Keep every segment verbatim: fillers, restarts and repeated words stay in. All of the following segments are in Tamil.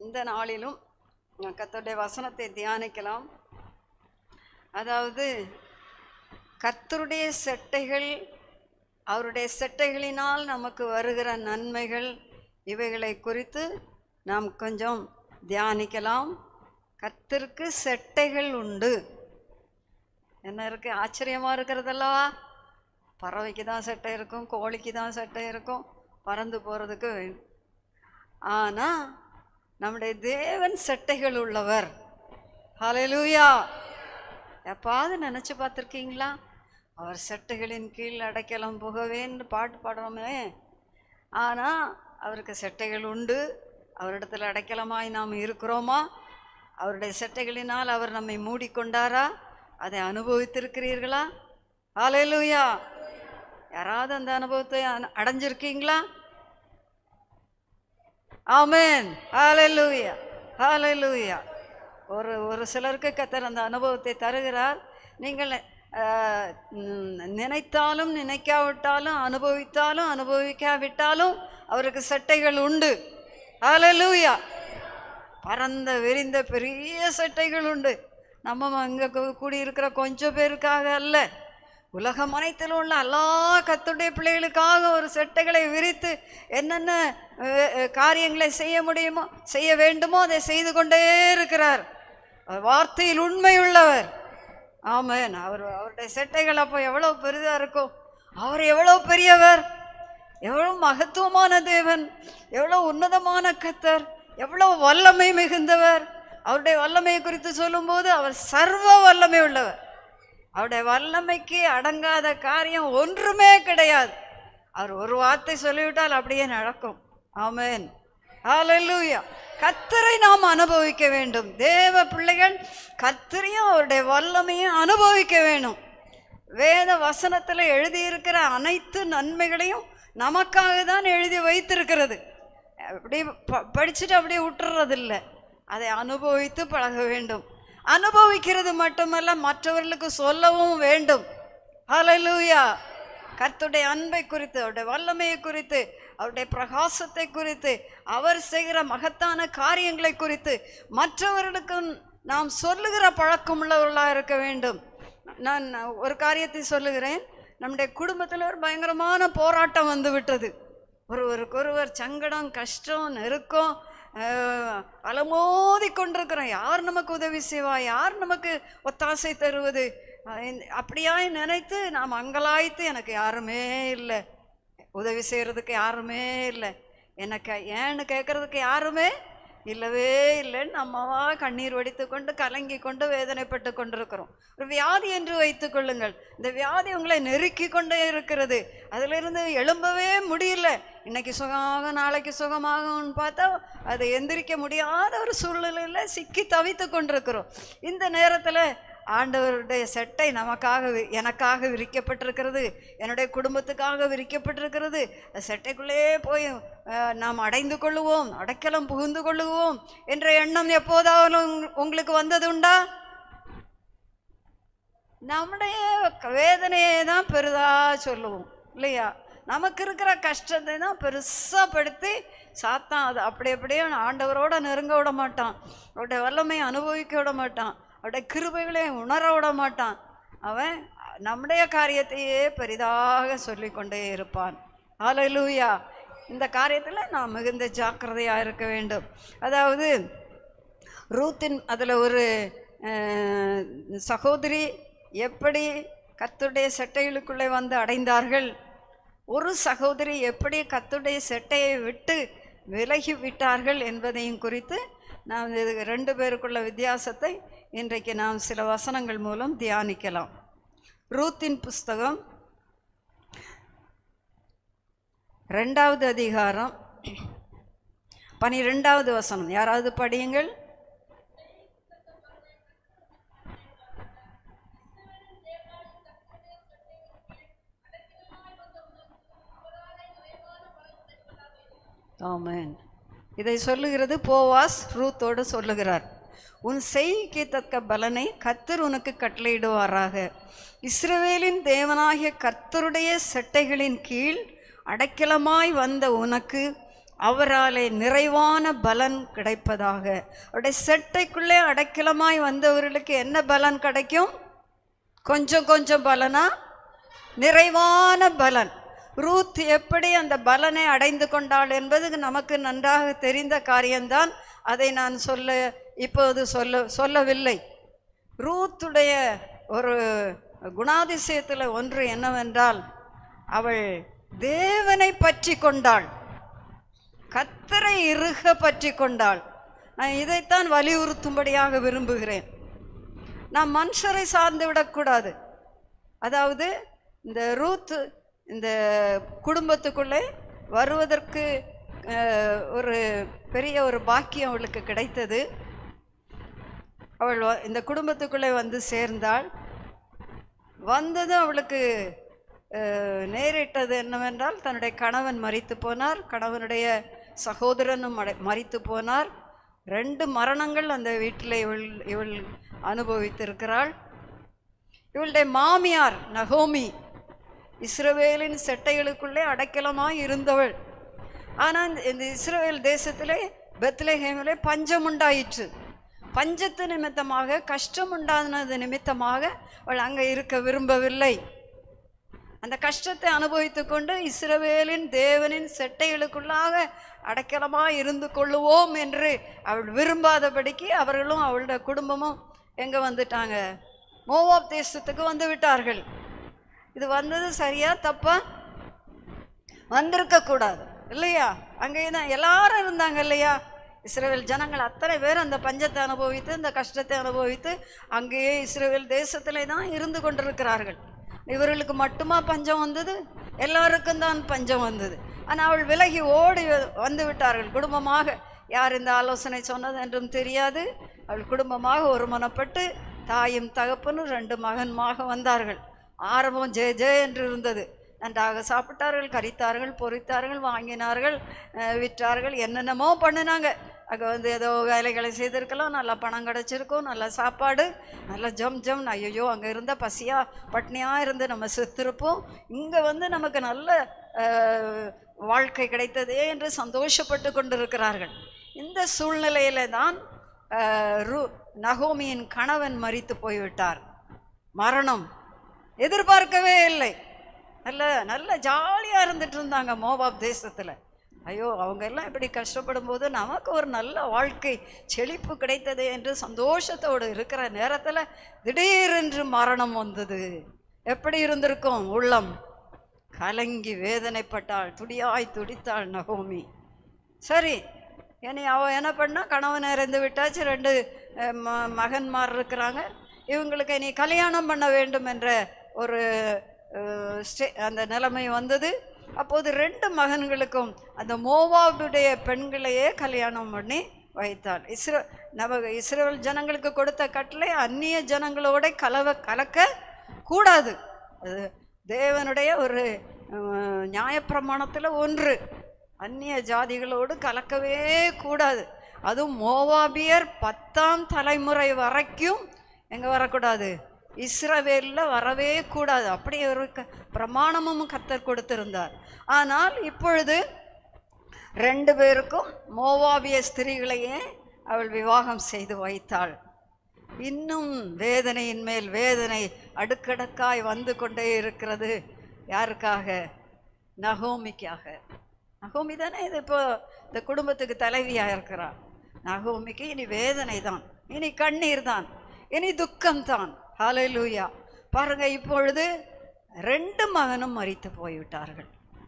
இந்த நாளிலும் கர்த்தருடைய வசனத்தை தியானிக்கலாம். அதாவது கர்த்தருடைய செட்டைகள், அவருடைய செட்டைகளினால் நமக்கு வருகிற நன்மைகள், இவைகளை குறித்து நாம் கொஞ்சம் தியானிக்கலாம். கர்த்தருக்கு செட்டைகள் உண்டு. என்ன இருக்கு? ஆச்சரியமாக இருக்கிறதல்லவா? பறவைக்கு தான் செட்டை இருக்கும், கோழிக்கு தான் செட்டை இருக்கும், பறந்து போகிறதுக்கு வேணும். ஆனால் நம்முடைய தேவன் செட்டைகள் உள்ளவர். ஹல்லேலூயா! எப்பாவது நினச்சி பார்த்துருக்கீங்களா? அவர் செட்டைகளின் கீழ் அடைக்கலம் புகவேன்னு பாட்டு பாடுறோமே. ஆனால் அவருக்கு செட்டைகள் உண்டு. அவரிடத்தில் அடைக்கலமாய் நாம் இருக்கிறோமா? அவருடைய செட்டைகளினால் அவர் நம்மை மூடிக்கொண்டாரா? அதை அனுபவித்திருக்கிறீர்களா? ஹல்லேலூயா! யாராவது அந்த அனுபவத்தை அடைஞ்சிருக்கீங்களா? ஆமென். ஹல்லேலூயா, ஹல்லேலூயா. ஒரு ஒரு சிலருக்கு கர்த்தர் அந்த அனுபவத்தை தருகிறார். நீங்கள் நினைத்தாலும் நினைக்காவிட்டாலும், அனுபவித்தாலும் அனுபவிக்காவிட்டாலும் அவருக்கு செட்டைகள் உண்டு. ஹல்லேலூயா! பரந்த விரிந்த பெரிய செட்டைகள் உண்டு. நம்ம அங்கே கூடியிருக்கிற கொஞ்சம் பேருக்காக அல்ல, உலகம் அனைத்திலும் உள்ள எல்லா கர்த்தருடைய பிள்ளைகளுக்காக ஒரு செட்டைகளை விரித்து என்னென்ன காரியங்களை செய்ய முடியுமோ, செய்ய வேண்டுமோ அதை செய்து கொண்டே இருக்கிறார். வார்த்தையில் உண்மை உள்ளவர். ஆமென். அவர் அவருடைய செட்டைகள் அப்போ எவ்வளோ பெரிதாக இருக்கும். அவர் எவ்வளோ பெரியவர், எவ்வளோ மகத்துவமான தேவன், எவ்வளோ உன்னதமான கர்த்தர், எவ்வளோ வல்லமை மிகுந்தவர். அவருடைய வல்லமை குறித்து சொல்லும்போது அவர் சர்வ வல்லமை உள்ளவர். அவருடைய வல்லமைக்கு அடங்காத காரியம் ஒன்றுமே கிடையாது. அவர் ஒரு வார்த்தை சொல்லிவிட்டால் அப்படியே நடக்கும். ஆமென். ஹல்லேலூயா! கர்த்தரை நாம் அனுபவிக்க வேண்டும். தேவ பிள்ளைகள் கர்த்தரையும் அவருடைய வல்லமையும் அனுபவிக்க வேணும். வேத வசனத்தில் எழுதியிருக்கிற அனைத்து நன்மைகளையும் நமக்காக தான் எழுதி வைத்திருக்கிறது. அப்படி ப படிச்சுட்டு அப்படியே விட்டுறதில்லை. அதை அனுபவித்து பழக வேண்டும். அனுபவிக்கிறது மட்டுமல்ல, மற்றவர்களுக்கு சொல்லவும் வேண்டும். ஹல்லேலூயா! கர்த்தருடைய அன்பை குறித்து, அவருடைய வல்லமையை குறித்து, அவருடைய பிரகாசத்தை குறித்து, அவர் செய்கிற மகத்தான காரியங்களை குறித்து மற்றவர்களுக்கு நாம் சொல்லுகிற பழக்கம் உள்ளவர்களாக இருக்க வேண்டும். நான் ஒரு காரியத்தை சொல்லுகிறேன். நம்முடைய குடும்பத்தில் ஒரு பயங்கரமான போராட்டம் வந்து விட்டது. ஒருவருக்கொருவர் சங்கடம், கஷ்டம், நெருக்கம், அலமோதி கொண்டிருக்கிறோம். யார் நமக்கு உதவி செய்வா, யார் நமக்கு ஒத்தாசை தருவது, அப்படியாய் நினைத்து நாம் அங்கலாய்த்து எனக்கு யாருமே இல்லை, உதவி செய்கிறதுக்கு யாருமே இல்லை, எனக்கு ஏன்னு கேட்குறதுக்கு யாருமே இல்லவே இல்லைன்னு நம்மவா கண்ணீர் வடித்து கொண்டு கலங்கி கொண்டு வேதனைப்பட்டு கொண்டிருக்கிறோம். ஒரு வியாதி என்று வைத்து கொள்ளுங்கள். இந்த வியாதி உங்களை நெருக்கி கொண்டே இருக்கிறது. அதிலிருந்து எழும்பவே முடியல. இன்னைக்கு சுகமாக நாளைக்கு சுகமாகும்னு பார்த்தா அதை எந்திரிக்க முடியாத ஒரு சூழ்நிலையில் சிக்கி தவித்து கொண்டிருக்கிறோம். இந்த நேரத்தில் ஆண்டவருடைய செட்டை நமக்காக, எனக்காக விரிக்கப்பட்டிருக்கிறது, என்னுடைய குடும்பத்துக்காக விரிக்கப்பட்டிருக்கிறது. செட்டைக்குள்ளே போய் நாம் அடைந்து கொள்ளுவோம், அடைக்கலம் புகுந்து கொள்ளுவோம் என்ற எண்ணம் எப்போதாவது உங்களுக்கு வந்தது உண்டா? நம்முடைய வேதனையை தான் பெரிதாக சொல்லுவோம் இல்லையா? நமக்கு இருக்கிற கஷ்டத்தை தான் பெருசாக படுத்தி சாத்தான் அது அப்படி அப்படியே ஆண்டவரோட நெருங்க விட மாட்டான். அவருடைய வல்லமையை அனுபவிக்க விட மாட்டான். அவருடைய கிருபைகளை உணர விட மாட்டான். அவன் நம்முடைய காரியத்தையே பெரிதாக சொல்லி கொண்டே இருப்பான். ஹல்லேலூயா! இந்த காரியத்தில் நாம் மிகுந்த ஜாக்கிரதையாக இருக்க வேண்டும். அதாவது ரூத்தின் அதில் ஒரு சகோதரி எப்படி கர்த்தருடைய செட்டைகளுக்குள்ளே வந்து அடைந்தார்கள், ஒரு சகோதரி எப்படி கர்த்தருடைய செட்டையை விட்டு விலகி விட்டார்கள் என்பதையும் குறித்து நாம் இது ரெண்டு பேருக்குள்ள வித்தியாசத்தை இன்றைக்கு நாம் சில வசனங்கள் மூலம் தியானிக்கலாம். ரூத்தின் புஸ்தகம் ரெண்டாவது அதிகாரம் பனிரெண்டாவது வசனம். யாராவது படியுங்கள். ஆமென். இதை சொல்லுகிறது போவாஸ் ரூத்தோடு சொல்லுகிறார். உன் செய்கைக்கு தக்க பலனை கர்த்தர் உனக்கு கட்டளையிடுவாராக. இஸ்ரவேலின் தேவனாகிய கர்த்தருடைய செட்டைகளின் கீழ் அடைக்கலமாய் வந்த உனக்கு அவராலே நிறைவான பலன் கிடைப்பதாக. அவருடைய செட்டைக்குள்ளே அடைக்கலமாய் வந்தவர்களுக்கு என்ன பலன் கிடைக்கும்? கொஞ்சம் கொஞ்சம் பலனா? நிறைவான பலன். ரூத் எப்படி அந்த பலனை அடைந்து கொண்டாள் என்பது நமக்கு நன்றாக தெரிந்த காரியம்தான். அதை நான் சொல்ல இப்போது சொல்ல சொல்லவில்லை. ரூத்துடைய ஒரு குணாதிசயத்தில் ஒன்று என்னவென்றால், அவள் தேவனை பற்றி கொண்டாள், கர்த்தரை இறுக பற்றி கொண்டாள். நான் இதைத்தான் வலியுறுத்தும்படியாக விரும்புகிறேன். நாம் மனுஷரை சார்ந்து விடக்கூடாது. அதாவது இந்த ரூத் இந்த குடும்பத்துக்குள்ளே வருவதற்கு ஒரு பெரிய ஒரு பாக்கியம் அவளுக்கு கிடைத்தது. அவள் இந்த குடும்பத்துக்குள்ளே வந்து சேர்ந்தாள். வந்ததும் அவளுக்கு நேரிட்டது என்னவென்றால், தன்னுடைய கணவன் மரித்து போனார், கணவனுடைய சகோதரனும் மரித்து போனார். ரெண்டு மரணங்கள் அந்த வீட்டில் இவள் இவள் அனுபவித்திருக்கிறாள். இவளுடைய மாமியார் நகோமி இஸ்ரவேலின் செட்டைகளுக்குள்ளே அடைக்கலமாய் இருந்தவள். ஆனால் இந்த இஸ்ரவேல் தேசத்திலே பெத்லெஹேமிலே பஞ்சம் உண்டாயிற்று. பஞ்சத்து நிமித்தமாக, கஷ்டம் உண்டானது நிமித்தமாக அவள் அங்கே இருக்க விரும்பவில்லை. அந்த கஷ்டத்தை அனுபவித்து கொண்டு இஸ்ரவேலின் தேவனின் செட்டைகளுக்குள்ளாக அடைக்கலமாக இருந்து கொள்ளுவோம் என்று அவள் விரும்பாதபடிக்கு அவர்களும் அவளுடைய குடும்பமும் எங்கே வந்துட்டாங்க? மோவாப் தேசத்துக்கு வந்து விட்டார்கள். இது வந்தது சரியா தப்பா? வந்திருக்க கூடாது இல்லையா? அங்கே தான் எல்லாரும் இருந்தாங்க இல்லையா? இஸ்ரவேல் ஜனங்கள் அத்தனை பேர் அந்த பஞ்சத்தை அனுபவித்து, இந்த கஷ்டத்தை அனுபவித்து அங்கேயே இஸ்ரவேல் தேசத்திலே தான் இருந்து கொண்டிருக்கிறார்கள். இவர்களுக்கு மட்டுமா பஞ்சம் வந்தது? எல்லாருக்கும் தான் பஞ்சம் வந்தது. ஆனால் அவள் விலகி ஓடி வந்து விட்டார்கள் குடும்பமாக. யார் இந்த ஆலோசனை சொன்னது என்றும் தெரியாது. அவள் குடும்பமாக ஒருமனப்பட்டு தாயும் தகப்பனும் ரெண்டு மகன்மாக வந்தார்கள். ஆரம்பம் ஜெய ஜெய என்று இருந்தது. நன்றாக சாப்பிட்டார்கள், கரித்தார்கள், பொறித்தார்கள், வாங்கினார்கள், விற்றார்கள், என்னென்னமோ பண்ணினாங்க. அங்கே வந்து ஏதோ வேலைகளை செய்திருக்கலாம், நல்லா பணம் கிடச்சிருக்கும், நல்ல சாப்பாடு, நல்ல ஜம் ஜம். ஐயோ அங்கே இருந்த பசியாக பட்னியாக இருந்து நம்ம செத்துருப்போம், இங்கே வந்து நமக்கு நல்ல வாழ்க்கை கிடைத்ததே என்று சந்தோஷப்பட்டு கொண்டிருக்கிறார்கள். இந்த சூழ்நிலையில தான் ரு நகோமியின் கணவன் மரித்து போய்விட்டார். மரணம் எதிர்பார்க்கவே இல்லை. நல்ல நல்ல ஜாலியாக இருந்துட்டு இருந்தாங்க மோவாப் தேசத்தில். ஐயோ அவங்க எல்லாம் இப்படி கஷ்டப்படும் போது நமக்கு ஒரு நல்ல வாழ்க்கை செழிப்பு கிடைத்தது என்று சந்தோஷத்தோடு இருக்கிற நேரத்தில் திடீரென்று மரணம் வந்தது. எப்படி இருந்திருக்கும்? உள்ளம் கலங்கி வேதனைப்பட்டாள், துடியாய் துடித்தாள் நகோமி. சரி, இனி அவள் என்ன பண்ணா? கணவன் இறந்து விட்டாச்சு, ரெண்டு ம மகன்மார் இருக்கிறாங்க, இவங்களுக்கு இனி கல்யாணம் பண்ண வேண்டும் என்ற ஒரு ஸ்டே அந்த நிலைமை வந்தது. அப்போது ரெண்டு மகன்களுக்கும் அந்த மோவாபுடைய பெண்களையே கல்யாணம் பண்ணி வைத்தாள். இஸ்ரோ நவ இஸ்ரேல் ஜனங்களுக்கு கொடுத்த கட்டளை அந்நிய ஜனங்களோட கலவ கலக்க கூடாது. அது தேவனுடைய ஒரு நியாயப்பிரமாணத்தில் ஒன்று. அந்நிய ஜாதிகளோடு கலக்கவே கூடாது. அதுவும் மோவாபியர் பத்தாம் தலைமுறை வரைக்கும் எங்கே வரக்கூடாது? இஸ்ரவேலில் வரவே கூடாது. அப்படி ஒரு க பிரமாணமும் கர்த்தர் கொடுத்திருந்தார். ஆனால் இப்பொழுது ரெண்டு பேருக்கும் மோவாபிய ஸ்திரீகளையே அவள் விவாகம் செய்து வைத்தாள். இன்னும் வேதனையின் மேல் வேதனை அடுக்கடுக்காய் வந்து கொண்டே இருக்கிறது. யாருக்காக? நகோமிக்காக. நகோமி தானே இது இப்போ இந்த குடும்பத்துக்கு தலைவியாக இருக்கிறாள். நகோமிக்கு இனி வேதனை தான், இனி கண்ணீர் தான், இனி துக்கம்தான். ஹல்லேலூயா. பாருங்க, இப்பொழுது ரெண்டு மகனும் மரித்து போய்விட்டார்கள்.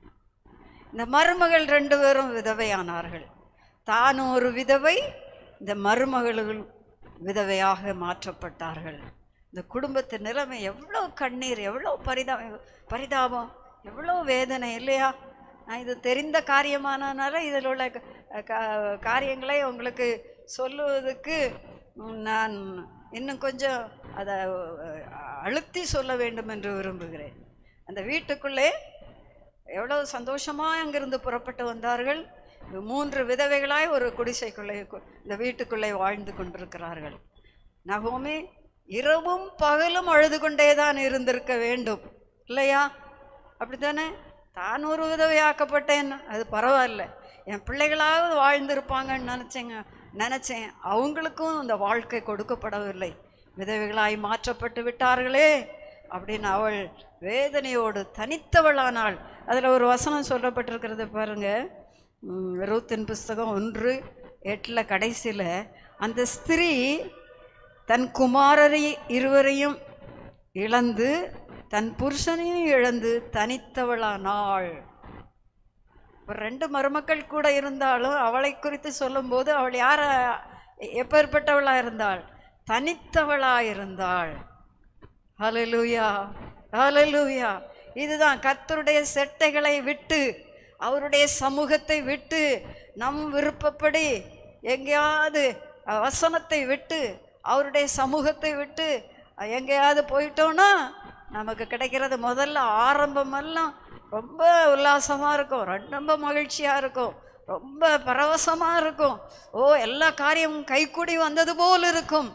இந்த மருமகள் ரெண்டு பேரும் விதவையானார்கள். தானும் ஒரு விதவை, இந்த மருமகளும் விதவையாக மாற்றப்பட்டார்கள். இந்த குடும்பத்து நிலைமை எவ்வளோ கண்ணீர், எவ்வளோ பரிதா பரிதாபம், எவ்வளோ வேதனை இல்லையா? நான் இது தெரிந்த காரியமானனால இதில் உள்ள காரியங்களை உங்களுக்கு சொல்லுவதற்கு நான் இன்னும் கொஞ்சம் அதை அழுத்தி சொல்ல வேண்டும் என்று விரும்புகிறேன். அந்த வீட்டுக்குள்ளே எவ்வளோ சந்தோஷமாக அங்கிருந்து புறப்பட்டு வந்தார்கள். மூன்று விதவைகளாய் ஒரு குடிசைக்குள்ளே இந்த வீட்டுக்குள்ளே வாழ்ந்து கொண்டிருக்கிறார்கள். நகோமி இரவும் பகலும் அழுது கொண்டே தான் இருந்திருக்க வேண்டும் இல்லையா? அப்படித்தானே? தான் ஒரு விதவையாக்கப்பட்டேன், அது பரவாயில்ல. என் பிள்ளைகளாவது வாழ்ந்திருப்பாங்கன்னு நினச்சேங்க நினச்சேன் அவங்களுக்கும் அந்த வாழ்க்கை கொடுக்கப்படவில்லை, விதவைகளாய் மாற்றப்பட்டு விட்டார்களே அப்படின்னு அவள் வேதனையோடு தனித்தவளானாள். அதில் ஒரு வசனம் சொல்லப்பட்டிருக்கிறது பாருங்க, ரூத்தின் புஸ்தகம் ஒன்று எட்டில் கடைசியில், அந்த ஸ்திரீ தன் குமாரரை இருவரையும் இழந்து தன் புருஷனையும் இழந்து தனித்தவளானாள். ஒரு ரெண்டு மருமக்கள் கூட இருந்தாலும் அவளை குறித்து சொல்லும்போது அவள் யார எப்பேற்பட்டவளாக இருந்தாள்? தனித்தவளாக இருந்தாள். ஹல்லேலூயா, ஹல்லேலூயா. இதுதான் கர்த்தருடைய செட்டைகளை விட்டு, அவருடைய சமூகத்தை விட்டு, நம் விருப்பப்படி எங்கேயாவது வசனத்தை விட்டு, அவருடைய சமூகத்தை விட்டு எங்கேயாவது போயிட்டோன்னா நமக்கு கிடைக்கிறது முதல்ல ஆரம்பமெல்லாம் ரொம்ப உல்லாசமாக இருக்கும், ரொம்ப மகிழ்ச்சியாக இருக்கும், ரொம்ப பரவசமாக இருக்கும். ஓ, எல்லா காரியமும் கைக்கூடி வந்தது போல் இருக்கும்.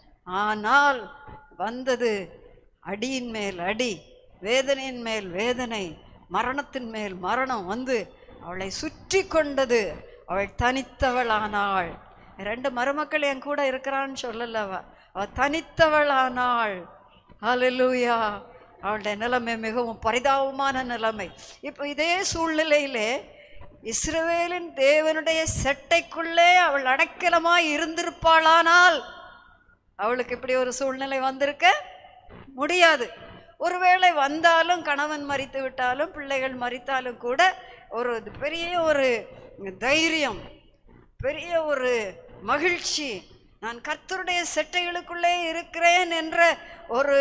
ஆனால் வந்தது அடியின் மேல் அடி, வேதனையின் மேல் வேதனை, மரணத்தின் மேல் மரணம் வந்து அவளை சுற்றி கொண்டது. அவள் தனித்தவளானாள். ரெண்டு மருமக்கள் என் கூட இருக்கிறான்னு சொல்லலவா, அவள் தனித்தவளானாள். ஹல்லேலூயா. அவளுடைய நிலைமை மிகவும் பரிதாபமான நிலைமை. இப்போ இதே சூழ்நிலையிலே இஸ்ரவேலின் தேவனுடைய செட்டைக்குள்ளே அவள் அடைக்கலமாய் இருந்திருப்பாளானால் அவளுக்கு இப்படி ஒரு சூழ்நிலை வந்திருக்க முடியாது. ஒருவேளை வந்தாலும், கணவன் மரித்து விட்டாலும், பிள்ளைகள் மரித்தாலும் கூட ஒரு பெரிய ஒரு தைரியம், பெரிய ஒரு மகிழ்ச்சி, நான் கர்த்தருடைய செட்டைகளுக்குள்ளே இருக்கிறேன் என்ற ஒரு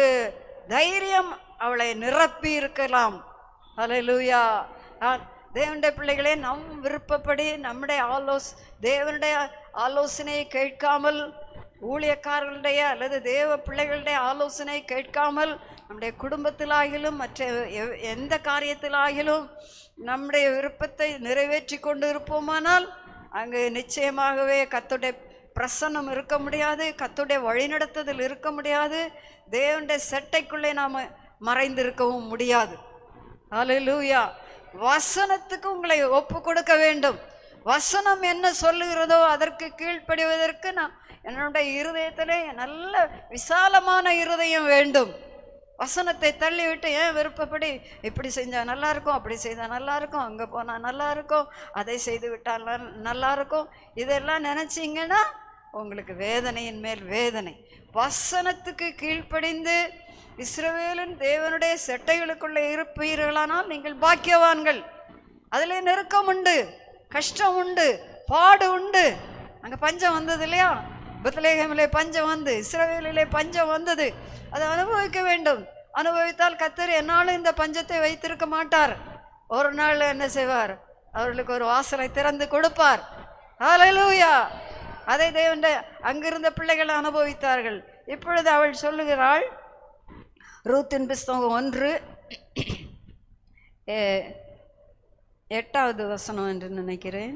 தைரியம் அவளை நிரப்பி இருக்கலாம். ஹல்லேலூயா. தேவனுடைய பிள்ளைகளே, நம் விருப்பப்படி நம்முடைய ஆலோஸ் தேவனுடைய ஆலோசனையை கேட்காமல், ஊழியக்காரர்களுடைய அல்லது தேவ பிள்ளைகளுடைய ஆலோசனை கேட்காமல், நம்முடைய குடும்பத்திலாகிலும் மற்ற எந்த காரியத்திலாகிலும் நம்முடைய விருப்பத்தை நிறைவேற்றி கொண்டு இருப்போமானால் அங்கு நிச்சயமாகவே கர்த்தருடைய பிரசன்னம் இருக்க முடியாது, கர்த்தருடைய வழிநடத்துதல் இருக்க முடியாது, தேவனுடைய செட்டைக்குள்ளே நாம் மறைந்திருக்கவும் முடியாது. ஹல்லேலூயா. வசனத்துக்கு உங்களை ஒப்பு கொடுக்க வேண்டும். வசனம் என்ன சொல்லுகிறதோ அதற்கு கீழ்ப்படிவதற்கு நான் என்னுடைய இருதயத்திலே நல்ல விசாலமான இருதயம் வேண்டும். வசனத்தை தள்ளிவிட்டு ஏன் விருப்பப்படி இப்படி செஞ்சால் நல்லா இருக்கும், அப்படி செய்தால் நல்லா இருக்கும், அங்கே போனால் நல்லா இருக்கும், அதை செய்து விட்டால் நல்லா இருக்கும், இதெல்லாம் நினச்சிங்கன்னா உங்களுக்கு வேதனையின் மேல் வேதனை. வசனத்துக்கு கீழ்ப்படிந்து இஸ்ரவேலின் தேவனுடைய செட்டைகளுக்குள்ளே இருப்பீர்களானால் நீங்கள் பாக்கியவான்கள். அதிலே நெருக்கம் உண்டு, கஷ்டம் உண்டு, பாடு உண்டு. அங்கே பஞ்சம் வந்தது இல்லையா? பெத்லகேமிலே பஞ்சம் வந்து, இஸ்ரவேலிலே பஞ்சம் வந்தது. அதை அனுபவிக்க வேண்டும். அனுபவித்தால் கர்த்தர் என்னாலும் இந்த பஞ்சத்தை வைத்திருக்க மாட்டார். ஒரு நாள் என்ன செய்வார்? அவர்களுக்கு ஒரு வாசலை திறந்து கொடுப்பார். ஹல்லேலூயா. அதை தேவனுடைய அங்கிருந்த பிள்ளைகள் அனுபவித்தார்கள். இப்பொழுது அவள் சொல்லுகிறாள், ரூத்தின் புஸ்தகம் ஒன்று எட்டாவது வசனம் என்று நினைக்கிறேன்.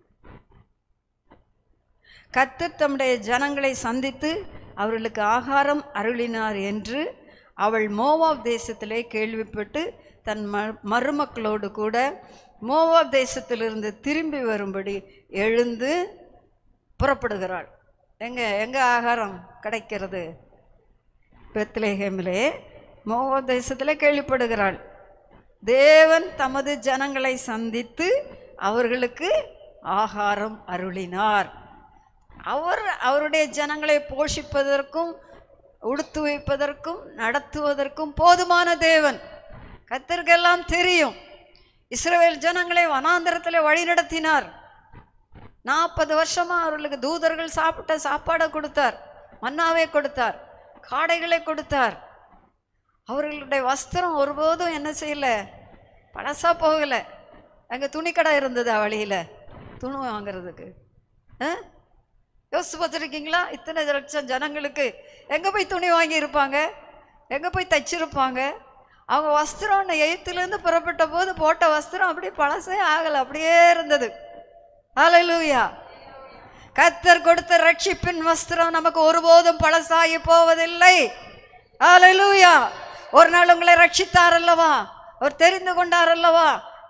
கர்த்தர் தம்முடைய ஜனங்களை சந்தித்து அவர்களுக்கு ஆகாரம் அருளினார் என்று அவள் மோவாப் தேசத்திலே கேள்விப்பட்டு தன் ம மருமக்களோடு கூட மோவாப் தேசத்திலிருந்து திரும்பி வரும்படி எழுந்து புறப்படுகிறாள். எங்கே எங்கே ஆகாரம் கிடைக்கிறது? பெத்லகேமிலே மோவாப் தேசத்திலே கேள்விப்படுகிறாள். தேவன் தமது ஜனங்களை சந்தித்து அவர்களுக்கு ஆகாரம் அருளினார். அவர் அவருடைய ஜனங்களை போஷிப்பதற்கும் உடுத்து வைப்பதற்கும் நடத்துவதற்கும் போதுமான தேவன். கர்த்தருக்கெல்லாம் தெரியும். இஸ்ரவேல் ஜனங்களை வனாந்தரத்தில் வழி நடத்தினார். நாற்பது வருஷமா அவர்களுக்கு தூதர்கள் சாப்பிட்ட சாப்பாடை கொடுத்தார், மன்னாவை கொடுத்தார், காடைகளை கொடுத்தார். அவர்களுடைய வஸ்திரம் ஒருபோதும் என்ன செய்யல, பழசா போகலை. அங்கே துணிக்கடை இருந்தது வழியில் துணி வாங்கிறதுக்கு. யோசிச்சு பார்த்துருக்கீங்களா? இத்தனை லட்சம் ஜனங்களுக்கு எங்கே போய் துணி வாங்கியிருப்பாங்க, எங்கே போய் தைச்சிருப்பாங்க? அவங்க வஸ்திரம் எயித்துலேருந்து புறப்பட்ட போது போட்ட வஸ்திரம் அப்படியே பழசே ஆகலை, அப்படியே இருந்தது. ஹல்லேலூயா. கர்த்தர் கொடுத்த ரட்சிப்பின் வஸ்திரம் நமக்கு ஒருபோதும் பழசாகி போவதில்லை. ஹல்லேலூயா. ஒரு நாள் உங்களை ரட்சித்தார் அல்லவா, அவர் தெரிந்து கொண்டார் அல்லவா,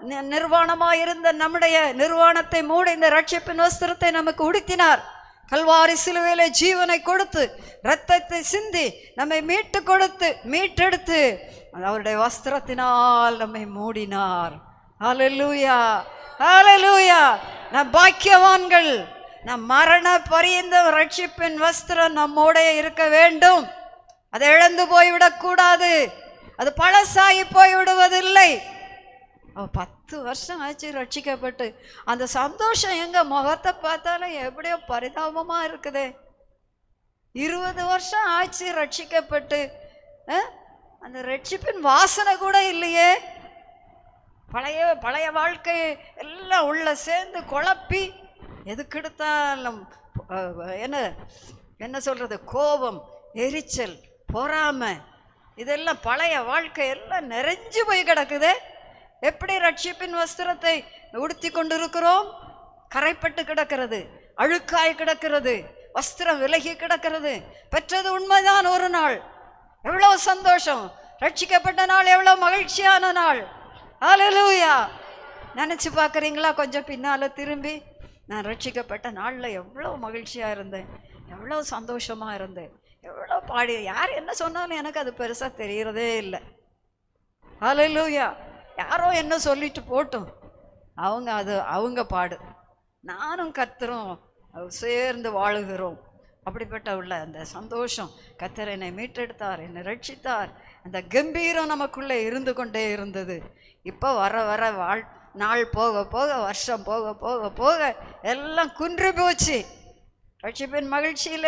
நிர்வாணமாயிருந்த நம்முடைய நிர்வாணத்தை மூட இந்த ரட்சிப்பின் வஸ்திரத்தை நமக்கு உடுத்தினார். கல்வாரி சிலுவையிலே ஜீவனை கொடுத்து இரத்தத்தை சிந்தி நம்மை மீட்டு கொடுத்து மீட்டெடுத்து அவருடைய வஸ்திரத்தினால் நம்மை மூடினார். ஹல்லேலூயா, ஹல்லேலூயா. நம் பாக்கியவான்கள். நம் மரண பரியந்த ரட்சிப்பின் வஸ்திரம் நம்மோட இருக்க வேண்டும். அதை இழந்து போய்விடக்கூடாது. அது பழசாகி போய்விடுவதில்லை. பத்து வருஷம் ஆச்சு ரட்சிக்கப்பட்டு. அந்த சந்தோஷம் எங்க முகத்தை பார்த்தாலும் எப்படியோ பரிதாபமா இருக்குதே. இருபது வருஷம் ஆச்சு ரட்சிக்கப்பட்டு, அந்த ரட்சிப்பின் வாசனை கூட இல்லையே. பழைய பழைய வாழ்க்கை எல்லாம் உள்ள சேர்ந்து குழப்பி எதுக்கெடுத்தாலும் என்ன என்ன சொல்றது, கோபம், எரிச்சல், பொறாமை, இதெல்லாம் பழைய வாழ்க்கை எல்லாம் நிறைஞ்சு போய் கிடக்குது. எப்படி ரட்சிப்பின் வஸ்திரத்தை உடுத்தி கொண்டிருக்கிறோம்? கரைப்பட்டு கிடக்கிறது, அழுக்காய் கிடக்கிறது, வஸ்திரம் விலகி கிடக்கிறது. பெற்றது உண்மைதான். ஒரு நாள் எவ்வளவு சந்தோஷம், ரட்சிக்கப்பட்ட நாள் எவ்வளவு மகிழ்ச்சியான நாள். ஹல்லேலூயா. நினைச்சு பார்க்குறீங்களா? கொஞ்சம் பின்னால திரும்பி நான் ரட்சிக்கப்பட்ட நாளில் எவ்வளோ மகிழ்ச்சியாக இருந்தேன், எவ்வளோ சந்தோஷமாக இருந்தேன், எவ்வளோ பாடி. யார் என்ன சொன்னாலும் எனக்கு அது பெருசாக தெரியறதே இல்லை. ஹல்லேலூயா. யாரோ என்ன சொல்லிட்டு போட்டும், அவங்க அது அவங்க பாடு. நானும் கர்த்தரும் சேர்ந்து வாழுகிறோம். அப்படிப்பட்ட உள்ள அந்த சந்தோஷம், கர்த்தர் என்னை மீட்டெடுத்தார், என்னை ரட்சித்தார், அந்த கம்பீரம் நமக்குள்ளே இருந்து கொண்டே இருந்தது. இப்போ வர வர வாழ் நாள் போக போக, வருஷம் போக போக போக எல்லாம் குன்றி போச்சு. ரட்சிப்பின் மகிழ்ச்சியில்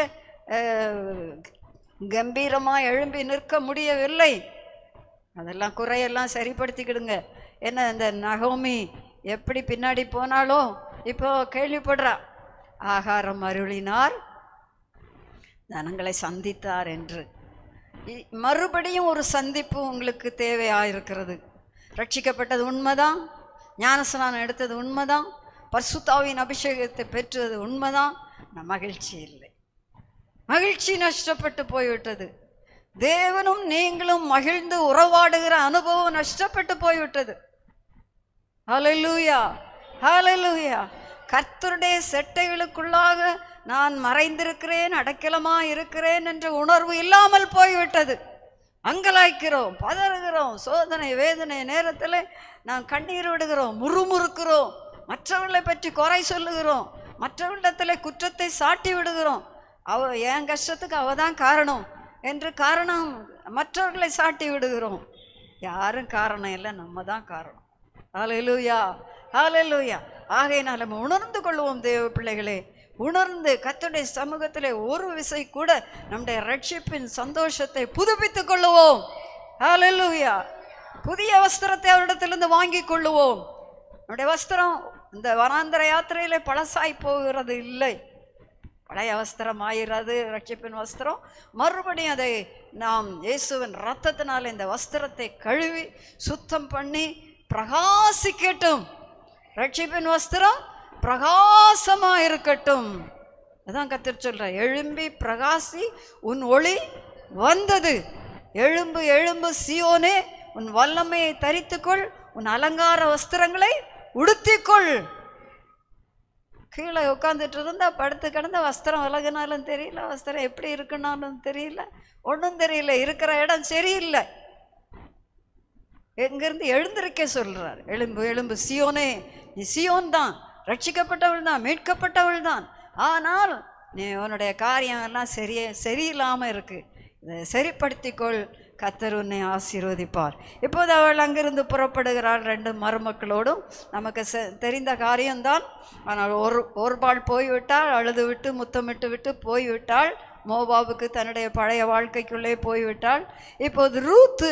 கம்பீரமாக எழும்பி நிற்க முடியவில்லை. அதெல்லாம் குறையெல்லாம் சரிப்படுத்திக்கிடுங்க. என்ன இந்த நகோமி எப்படி பின்னாடி போனாலும் இப்போ கேள்விப்படுறா, ஆகாரம் அருளினார், ஜனங்களை சந்தித்தார் என்று. மறுபடியும் ஒரு சந்திப்பு உங்களுக்கு தேவையாயிருக்கிறது. ரட்சிக்கப்பட்டது உண்மைதான், ஞானஸ்நானம் எடுத்தது உண்மைதான், பரிசுத்தாவின் அபிஷேகத்தை பெற்றது உண்மைதான். மகிழ்ச்சி இல்லை, மகிழ்ச்சி நஷ்டப்பட்டு போய்விட்டது. தேவனும் நீங்களும் மகிழ்ந்து உறவாடுகிற அனுபவம் நஷ்டப்பட்டு போய்விட்டது. ஹல்லேலூயா, ஹல்லேலூயா. கர்த்தருடைய செட்டைகளுக்குள்ளாக நான் மறைந்திருக்கிறேன், அடைக்கலமா இருக்கிறேன் என்ற உணர்வு இல்லாமல் போய்விட்டது. அங்கலாய்க்கிறோம், பதறுகிறோம், சோதனை வேதனை நேரத்தில் நாம் கண்ணீர் விடுகிறோம், முறுமுறுக்கிறோம், மற்றவர்களை பற்றி குறை சொல்லுகிறோம், மற்றவர்களிடத்தில் குற்றத்தை சாட்டி விடுகிறோம். அவ என் கஷ்டத்துக்கு அவ தான் காரணம் என்று காரணம் மற்றவர்களை சாட்டி விடுகிறோம். யாரும் காரணம் இல்லை, நம்ம தான் காரணம். ஹல்லேலூயா, ஹல்லேலூயா. ஆகையினால் நம்ம உணர்ந்து கொள்வோம் தேவ பிள்ளைகளே. உணர்ந்து கர்த்தருடைய சமூகத்திலே ஒரு விசை கூட நம்முடைய ரட்சிப்பின் சந்தோஷத்தை புதுப்பித்துக் கொள்ளுவோம். ஹல்லேலூயா. புதிய வஸ்திரத்தை அவரிடத்திலிருந்து வாங்கி கொள்ளுவோம். நம்முடைய வஸ்திரம் இந்த வனாந்தர யாத்திரையிலே பழசாய் போகிறது இல்லை, பழைய வஸ்திரம் ஆயிராது. ரட்சிப்பின் வஸ்திரம் மறுபடியும் அதை நாம் இயேசுவின் இரத்தத்தினால் இந்த வஸ்திரத்தை கழுவி சுத்தம் பண்ணி பிரகாசிக்கட்டும். ரட்சிப்பின் வஸ்திரம் பிரகாசமா இருக்கட்டும். அதான் கர்த்தர் சொல்ற, எழும்பி பிரகாசி, உன் ஒளி வந்தது. எழும்பு எழும்பு சீயோனே, உன் வல்லமையை தரித்துக்கொள், உன் அலங்கார வஸ்திரங்களை உடுத்திக்கொள். கீழே உட்காந்துட்டு இருந்தா படுத்து கிடந்த வஸ்திரம் விலகினாலும் தெரியல, வஸ்திரம் எப்படி இருக்குன்னாலும் தெரியல, ஒன்றும் தெரியல, இருக்கிற இடம் சரியில்லை. எங்கிருந்து எழுந்திருக்க சொல்றார். எழும்பு எழும்பு சீயோனே, நீ சீயோன் தான், ரட்சிக்கப்பட்டவள் தான், மீட்கப்பட்டவள் தான். ஆனால் நீ உன்னுடைய காரியம் எல்லாம் சரியே சரியில்லாமல் இருக்கு, இதை சரிப்படுத்திக்கொள், கர்த்தர் உன்னை ஆசீர்வதிப்பார். இப்போது அவள் அங்கிருந்து புறப்படுகிறாள் ரெண்டு மருமக்களோடும். நமக்கு தெரிந்த காரியம்தான். ஆனால் ஒரு ஒருபாள் போய்விட்டாள், அழுது விட்டு முத்தமிட்டு விட்டு போய்விட்டாள். மோவாபுக்கு தன்னுடைய பழைய வாழ்க்கைக்குள்ளே போய்விட்டாள். இப்போது ரூத்து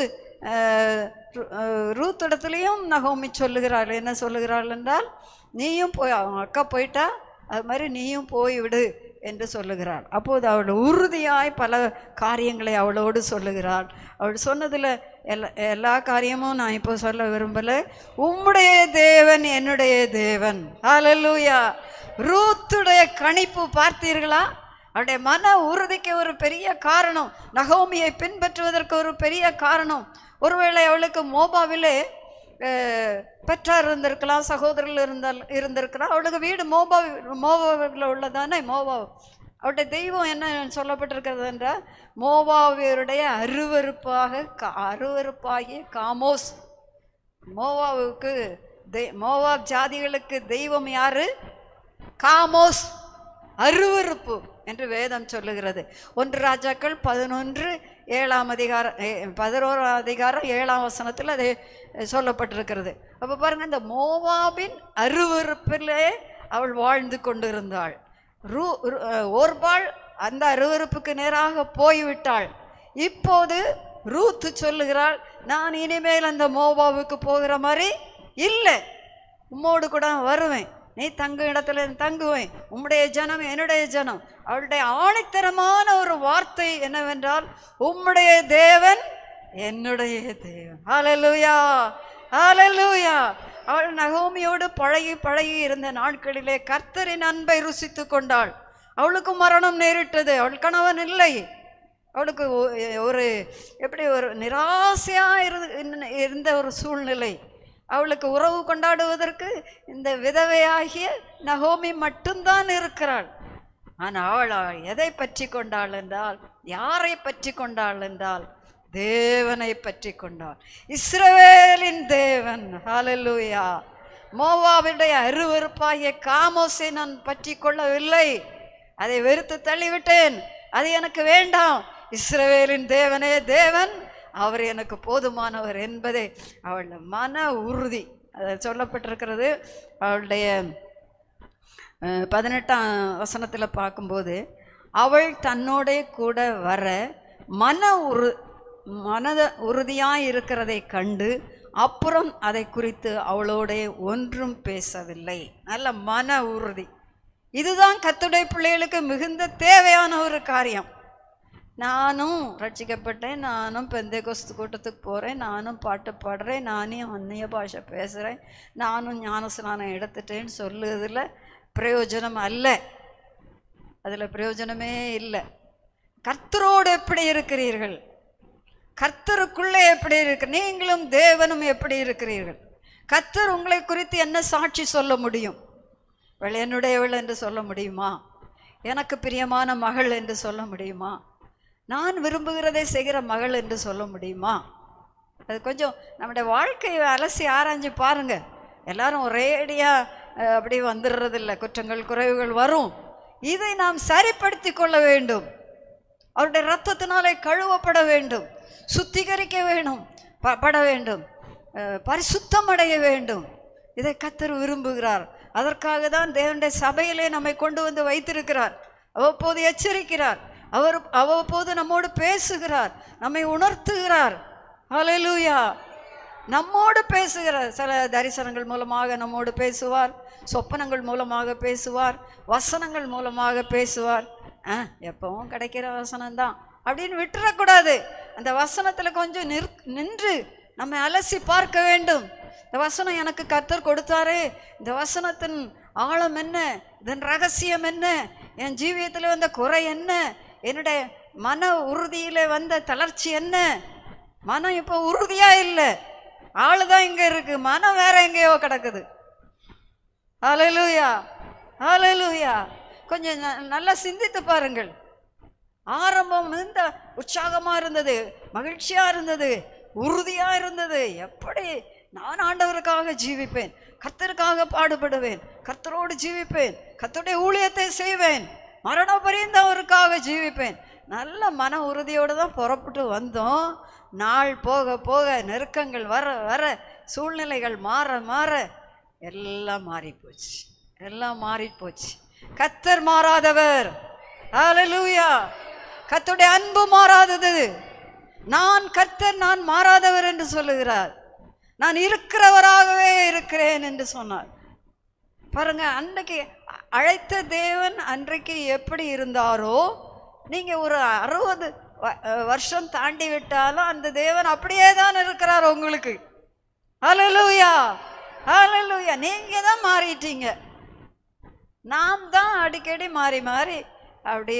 ரூத் இடத்துலையும் நகோமி சொல்லுகிறாள். என்ன சொல்லுகிறாள் என்றால், நீயும் போய், அவங்க அக்கா போயிட்டா அது மாதிரி நீயும் போய்விடு என்று சொல்லுகிறாள். அப்போது அவள் உறுதியாய் பல காரியங்களை அவளோடு சொல்லுகிறாள். அவள் சொன்னதில் எல்லா எல்லா காரியமும் நான் இப்போ சொல்ல விரும்பலை. உம்முடைய தேவன் என்னுடைய தேவன். ஹல்லேலூயா. ரூத்துடைய கணிப்பு பார்த்தீர்களா? அவளுடைய மன உறுதிக்கு ஒரு பெரிய காரணம், நகோமியை பின்பற்றுவதற்கு ஒரு பெரிய காரணம். ஒருவேளை அவளுக்கு மோபாவிலே பெற்றார் இருந்திருக்கலாம், சகோதரர்கள் இருந்தால் இருந்திருக்கலாம். அவளுக்கு வீடு மோபா மோபாவில் உள்ளதானே மோபா. அவருடைய தெய்வம் என்ன சொல்லப்பட்டிருக்கிறது என்றால், மோவாவியருடைய அருவருப்பாக அருவருப்பாகிய காமோஸ். மோவாவுக்கு தெய் மோவாப் ஜாதிகளுக்கு தெய்வம் யாரு? காமோஸ், அருவருப்பு என்று வேதம் சொல்லுகிறது. ஒன்று ராஜாக்கள் பதினொன்று ஏழாம் அதிகாரம் பதினோராம் அதிகாரம் ஏழாம் வசனத்தில் அது சொல்லப்பட்டிருக்கிறது. அப்போ பாருங்க, இந்த மோவாபின் அருவருப்பிலே அவள் வாழ்ந்து கொண்டிருந்தாள். ரூ ஓர்பாள் அந்த அருவருப்புக்கு நேராக போய்விட்டாள். இப்போது ரூத்து சொல்லுகிறாள், நான் இனிமேல் அந்த மோவாவுக்கு போகிற மாதிரி இல்லை, உம்மோடு கூட வருவேன், நீ தங்கும் இடத்துல தங்குவேன், உம்முடைய ஜனம் என்னுடைய ஜனம். அவளுடைய ஆணித்தரமான ஒரு வார்த்தை என்னவென்றால், உம்முடைய தேவன் என்னுடைய தேவன். ஹல்லேலூயா, ஹல்லேலூயா. அவள் நகோமியோடு பழகி பழகி இருந்த நாட்களிலே கர்த்தரின் அன்பை ருசித்து கொண்டாள். அவளுக்கு மரணம் நேரிட்டது, அவள் கணவன் இல்லை. அவளுக்கு ஒரு எப்படி ஒரு நிராசையாக இரு இருந்த ஒரு சூழ்நிலை. அவளுக்கு உறவு கொண்டாடுவதற்கு இந்த விதவையாகிய நகோமி மட்டும்தான் இருக்கிறாள். ஆனால் அவள் எதை பற்றி கொண்டாள் என்றால், யாரை பற்றி கொண்டாள் என்றால், தேவனை பற்றி கொண்டாள். இஸ்ரவேலின் தேவன். ஹல்லேலூயா. மோவாவுடைய அருவருப்பாகிய காமோசை நான் பற்றி கொள்ளவில்லை, அதை வெறுத்து தள்ளிவிட்டேன், அது எனக்கு வேண்டாம். இஸ்ரவேலின் தேவனே தேவன், அவர் எனக்கு போதுமானவர் என்பதே அவள் மன உறுதி. அது சொல்லப்பட்டிருக்கிறது. அவளுடைய பதினெட்டாம் வசனத்தில் பார்க்கும்போது, அவள் தன்னோட கூட வர மன உரு மனத உறுதியாய் இருக்கிறதை கண்டு அப்புறம் அதை குறித்து அவளோட ஒன்றும் பேசவில்லை. நல்ல மன உறுதி. இதுதான் கர்த்தருடைய பிள்ளைகளுக்கு மிகுந்த தேவையான ஒரு காரியம். நானும் ரட்சிக்கப்பட்டேன், நானும் பெந்தேகோஸ்து கூட்டத்துக்கு போகிறேன், நானும் பாட்டு பாடுறேன், நானும் அந்நிய பாஷை பேசுகிறேன், நானும் ஞானஸ்நானம் எடுத்துட்டேன்னு சொல்லுறதுல பிரயோஜனம் அல்ல. அதில் பிரயோஜனமே இல்லை. கர்த்தரோடு எப்படி இருக்கிறீர்கள், கர்த்தருக்குள்ளே எப்படி இருக்கு, நீங்களும் தேவனும் எப்படி இருக்கிறீர்கள்? கர்த்தர் உங்களை குறித்து என்ன சாட்சி சொல்ல முடியும்? அவள் என்னுடையவள் என்று சொல்ல முடியுமா? எனக்கு பிரியமான மகள் என்று சொல்ல முடியுமா? நான் விரும்புகிறதை செய்கிற மகள் என்று சொல்ல முடியுமா? அது கொஞ்சம் நம்முடைய வாழ்க்கையை அலசி ஆராய்ஞ்சு பாருங்க. எல்லாரும் ஒரேடியாக அப்படி வந்துடுறதில்லை, குற்றங்கள் குறைவுகள் வரும். இதை நாம் சரிப்படுத்தி கொள்ள வேண்டும். அவருடைய இரத்தத்தினாலே கழுவப்பட வேண்டும், சுத்திகரிக்க வேணும் பட வேண்டும், பரிசுத்தம் அடைய வேண்டும். இதை கர்த்தர் விரும்புகிறார். அதற்காக தான் தேவனுடைய சபையிலே நம்மை கொண்டு வந்து வைத்திருக்கிறார். அவ்வப்போது எச்சரிக்கிறார், அவர் அவ்வப்போது நம்மோடு பேசுகிறார், நம்மை உணர்த்துகிறார். ஹல்லேலூயா. நம்மோடு பேசுகிறார். சில தரிசனங்கள் மூலமாக நம்மோடு பேசுவார், சொப்பனங்கள் மூலமாக பேசுவார், வசனங்கள் மூலமாக பேசுவார். ஆ எப்பவும் கிடைக்கிற வசனம்தான் அப்படின்னு விட்டுறக்கூடாது. அந்த வசனத்தில் கொஞ்சம் நிற் நின்று நம்ம அலசி பார்க்க வேண்டும். இந்த வசனம் எனக்கு கர்த்தர் கொடுத்தாரே, இந்த வசனத்தின் ஆழம் என்ன, இதன் ரகசியம் என்ன, என் ஜீவியத்தில் வந்த குறை என்ன, என்னுடைய மன உறுதியில் வந்த தளர்ச்சி என்ன? மனம் இப்போ உறுதியாக இல்லை, ஆளுதான் இங்கே இருக்கு, மனம் வேற எங்கேயோ கிடக்குது. ஹல்லேலூயா, ஹல்லேலூயா. கொஞ்சம் நல்லா சிந்தித்து பாருங்கள். ஆரம்பம் இந்த உற்சாகமாக இருந்தது, மகிழ்ச்சியாக இருந்தது, உறுதியாக இருந்தது. எப்படி நான் ஆண்டவருக்காக ஜீவிப்பேன், கர்த்தருக்காக பாடுபடுவேன், கர்த்தரோடு ஜீவிப்பேன், கர்த்தருடைய ஊழியத்தை செய்வேன், மரண பரியந்தம் அவருக்காக ஜீவிப்பேன். நல்ல மன உறுதியோடு தான் புறப்பட்டு வந்தோம். நாள் போக போக நெருக்கங்கள் வர வர சூழ்நிலைகள் மாற மாற எல்லாம் மாறி போச்சு, எல்லாம் மாறி போச்சு. கர்த்தர் மாறாதவர். ஹல்லேலூயா. கர்த்தருடைய அன்பு மாறாதது. நான் கர்த்தர், நான் மாறாதவர் என்று சொல்லுகிறார். நான் இருக்கிறவராகவே இருக்கிறேன் என்று சொன்னார். பாருங்க, அன்றைக்கு அழைத்த தேவன் அன்றைக்கு எப்படி இருந்தாரோ, நீங்க ஒரு அறுபது வருஷம் தாண்டி விட்டாலும் அந்த தேவன் அப்படியே தான் இருக்கிறார் உங்களுக்கு. ஹல்லேலூயா, ஹல்லேலூயா. நீங்க தான் மாறிட்டீங்க. நாம் தான் அடிக்கடி மாறி மாறி அப்படி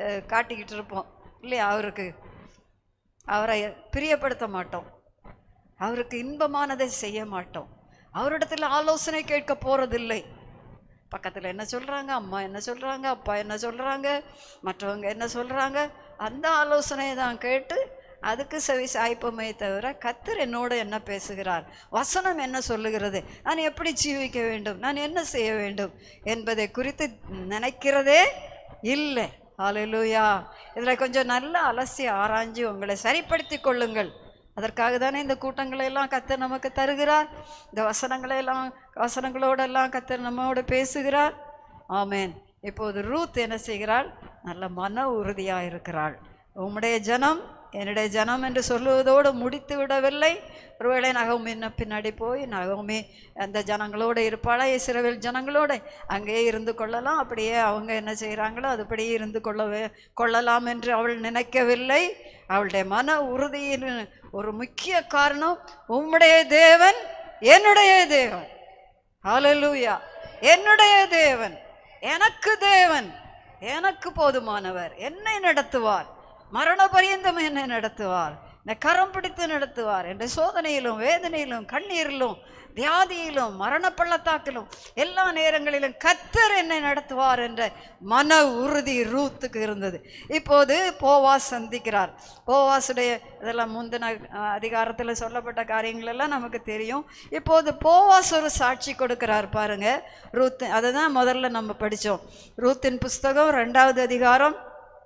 காட்டிக்கிட்டு இருப்போம் இல்லையா? அவருக்கு அவரை பிரியப்படுத்த மாட்டோம். அவருக்கு இன்பமானதை செய்ய மாட்டோம். அவரிடத்தில் ஆலோசனை கேட்க போறதில்லை. பக்கத்தில் என்ன சொல்கிறாங்க, அம்மா என்ன சொல்கிறாங்க, அப்பா என்ன சொல்கிறாங்க, மற்றவங்க என்ன சொல்கிறாங்க, அந்த ஆலோசனையை தான் கேட்டு அதுக்கு செவி சாய்ப்பமே தவிர கர்த்தர் என்னோடு என்ன பேசுகிறார், வசனம் என்ன சொல்லுகிறது, நான் எப்படி ஜீவிக்க வேண்டும், நான் என்ன செய்ய வேண்டும் என்பதை குறித்து நினைக்கிறதே இல்லை. ஹல்லேலூயா. இதில் கொஞ்சம் நல்லா அலசி ஆராய்ஞ்சு உங்களை சரிப்படுத்தி கொள்ளுங்கள். அதற்காக தானே இந்த கூட்டங்களை எல்லாம் கர்த்தர் நமக்கு தருகிறார். இந்த வசனங்களை எல்லாம் வசனங்களோடெல்லாம் கர்த்தர் நம்மோடு பேசுகிறார். ஆமேன். இப்போது ரூத் என்ன செய்கிறாள்? நல்ல மன உறுதியாக இருக்கிறாள். உம்முடைய ஜனம் என்னுடைய ஜனம் என்று சொல்லுவதோடு முடித்து விடவில்லை. ஒருவேளை நகோமி பின்னாடி போய் நகோமி அந்த ஜனங்களோடு இருப்பாளா, இஸ்ரவேல் ஜனங்களோடு அங்கேயே இருந்து கொள்ளலாம், அப்படியே அவங்க என்ன செய்கிறாங்களோ அதுபடியே இருந்து கொள்ளவே கொள்ளலாம் என்று அவள் நினைக்கவில்லை. அவளுடைய மன உறுதியின் ஒரு முக்கிய காரணம், உம்முடைய தேவன் என்னுடைய தேவன். ஹல்லேலூயா. என்னுடைய தேவன், எனக்கு தேவன், எனக்கு போதுமானவர், என்னை நடத்துவார், மரண பரியந்தம் என்னை நடத்துவார், என்னை கரம் பிடித்து நடத்துவார், என்ற சோதனையிலும் வேதனையிலும் கண்ணீரிலும் வியாதியிலும் மரண பள்ளத்தாக்கிலும் எல்லா நேரங்களிலும் கர்த்தர் என்னை நடத்துவார் என்ற மன உறுதி ரூத்துக்கு இருந்தது. இப்போது போவாஸ் சந்திக்கிறார். போவாசுடைய இதெல்லாம் முந்தின அதிகாரத்தில் சொல்லப்பட்ட காரியங்கள் எல்லாம் நமக்கு தெரியும். இப்போது போவாஸ் ஒரு சாட்சி கொடுக்கிறார் பாருங்க. ரூத், அதை தான் முதல்ல நம்ம படித்தோம். ரூத்தின் புஸ்தகம் ரெண்டாவது அதிகாரம்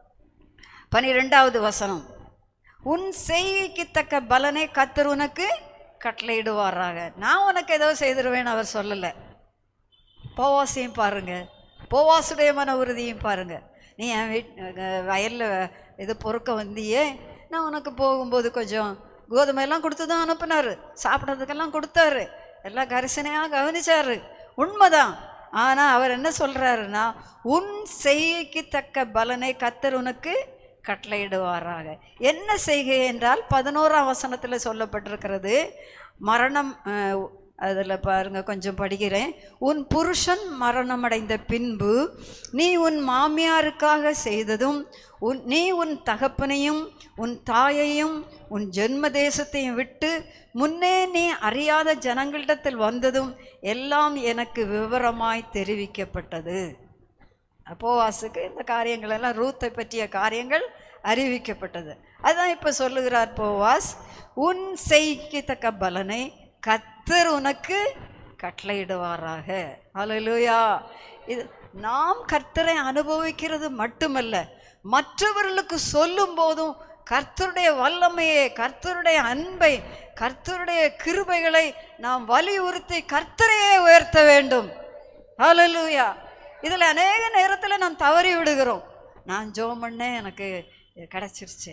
பனிரெண்டாவது வசனம். உன் செய்கைக்கு தக்க பலனை கர்த்தர் உனக்கு கட்டளையிடுவாராக. நான் உனக்கு ஏதோ செய்திருவேன்னு அவர் சொல்லலை. போவாசையும் பாருங்க, போவாசுடைய மன உறுதியும் பாருங்க. நீ என் வீட் வயலில் இது பொறுக்க வந்தியே, நான் உனக்கு போகும்போது கொஞ்சம் கோதுமையெல்லாம் கொடுத்து தான் அனுப்புனார், சாப்பிட்றதுக்கெல்லாம் கொடுத்தாரு, எல்லாம் கரிசனையாக கவனிச்சாரு, உண்மைதான். ஆனால் அவர் என்ன சொல்கிறாருன்னா, உன் செய்கைக்கு தக்க பலனை கர்த்தர் உனக்கு கட்டளையிடுவாராக. என்ன செய்கை என்றால் பதினோராம் வசனத்தில் சொல்லப்பட்டிருக்கிறது. மரணம், அதில் பாருங்க, கொஞ்சம் படிக்கிறேன். உன் புருஷன் மரணம் அடைந்த பின்பு நீ உன் மாமியாருக்காக செய்ததும், உன் நீ உன் தகப்பனையும் உன் தாயையும் உன் ஜென்ம தேசத்தையும் விட்டு முன்னே நீ அறியாத ஜனங்களிடத்தில் வந்ததும் எல்லாம் எனக்கு விவரமாய் தெரிவிக்கப்பட்டது. போவாசுக்கு இந்த காரியங்கள் எல்லாம், ரூத்தை பற்றிய காரியங்கள் அறிவிக்கப்பட்டது. அதுதான் இப்போ சொல்லுகிறார் போவாஸ், உன் செய்கைக்கு தக்க பலனை கர்த்தர் உனக்கு கட்டளையிடுவாராக. ஹல்லேலூயா. இது நாம் கர்த்தரை அனுபவிக்கிறது மட்டுமல்ல, மற்றவர்களுக்கு சொல்லும் போதும் கர்த்தருடைய வல்லமையை, கர்த்தருடைய அன்பை, கர்த்தருடைய கிருபைகளை நாம் வலியுறுத்தி கர்த்தரையே உயர்த்த வேண்டும். ஹல்லேலூயா. இதில் அநேக நேரத்தில் நாம் தவறி விடுகிறோம். நான் ஜெபம் பண்ணேன், எனக்கு கிடைச்சிருச்சு,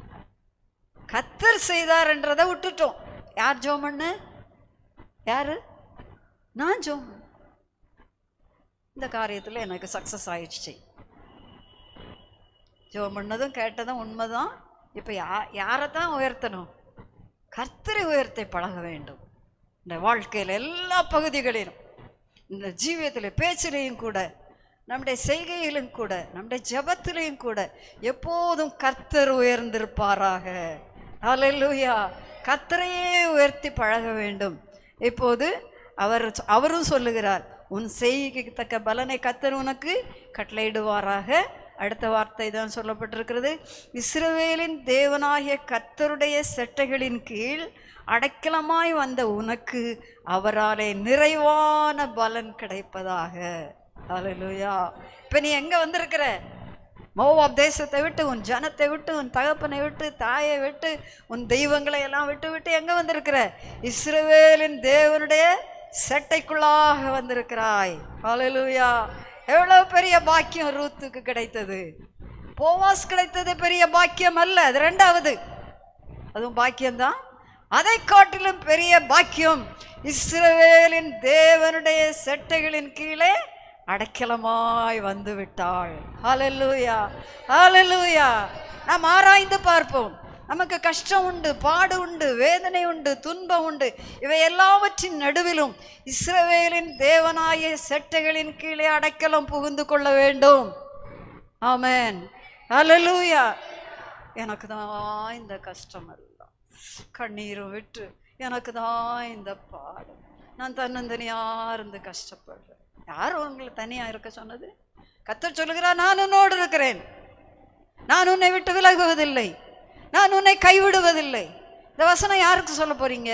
கர்த்தர் செய்தார் என்றதை விட்டுட்டோம். யார் ஜெபம் பண்ண? யாரு? நான் ஜெபம், இந்த காரியத்தில் எனக்கு சக்ஸஸ் ஆயிடுச்சு. ஜெபம் பண்ணதும் கேட்டதும் உண்மைதான். இப்போ யா யாரை தான் உயர்த்தணும்? கர்த்தரை உயர்த்தை பழக வேண்டும். இந்த வாழ்க்கையில் எல்லா பகுதிகளிலும், இந்த ஜீவியத்தில், பேச்சிலையும் கூட, நம்முடைய செய்கையிலும் கூட, நம்முடைய ஜெபத்திலையும் கூட எப்போதும் கர்த்தர் உயர்ந்திருப்பாராக. ஹல்லேலூயா. கர்த்தரையே உயர்த்தி பழக வேண்டும். இப்போது அவர் அவரும் சொல்லுகிறார், உன் செய்கைக்கு தக்க பலனை கர்த்தர் உனக்கு கட்டளையிடுவாராக. அடுத்த வார்த்தை தான் சொல்லப்பட்டிருக்கிறது. இஸ்ரவேலின் தேவனாகிய கர்த்தருடைய செட்டைகளின் கீழ் அடைக்கலமாய் வந்த உனக்கு அவராலே நிறைவான பலன் கிடைப்பதாக. ஹல்லேலூயா. இப்போ நீ எங்கே வந்திருக்கிற? மோவாப் தேசத்தை விட்டு, உன் ஜனத்தை விட்டு, உன் தகப்பனை விட்டு, தாயை விட்டு, உன் தெய்வங்களை எல்லாம் விட்டு விட்டு எங்கே வந்திருக்கிற? இஸ்ரவேலின் தேவனுடைய செட்டைக்குள்ளாக வந்திருக்கிறாய். ஹல்லேலூயா. எவ்வளவு பெரிய பாக்கியம் ரூத்துக்கு கிடைத்தது. போவாஸ் கிடைத்தது பெரிய பாக்கியம் அல்ல, அது ரெண்டாவது, அதுவும் பாக்கியம்தான். அதை காட்டிலும் பெரிய பாக்கியம் இஸ்ரவேலின் தேவனுடைய செட்டைகளின் கீழே அடைக்கலமாய் வந்து விட்டாள். ஹல்லேலூயா. ஹல்லேலூயா. நாம் ஆராய்ந்து பார்ப்போம். நமக்கு கஷ்டம் உண்டு, பாடு உண்டு, வேதனை உண்டு, துன்பம் உண்டு. இவை எல்லாவற்றின் நடுவிலும் இஸ்ரவேலின் தேவனாய செட்டைகளின் கீழே அடைக்கலம் புகுந்து கொள்ள வேண்டும். ஆமென். ஹல்லேலூயா. எனக்கு தான் இந்த கஷ்டம் எல்லாம், கண்ணீரும் விட்டு எனக்கு தான் இந்த பாடு, நான் தன்னந்தனியாக இருந்து கஷ்டப்படுறேன். யார் உங்களை தனியாக இருக்க சொன்னது? கர்த்தர் சொல்லுகிறார், நான் உன்னோடு இருக்கிறேன், நான் உன்னை விட்டு விலகுவதில்லை, நான் உன்னை கைவிடுவதில்லை. இந்த வசனம் யாருக்கு சொல்ல போறீங்க?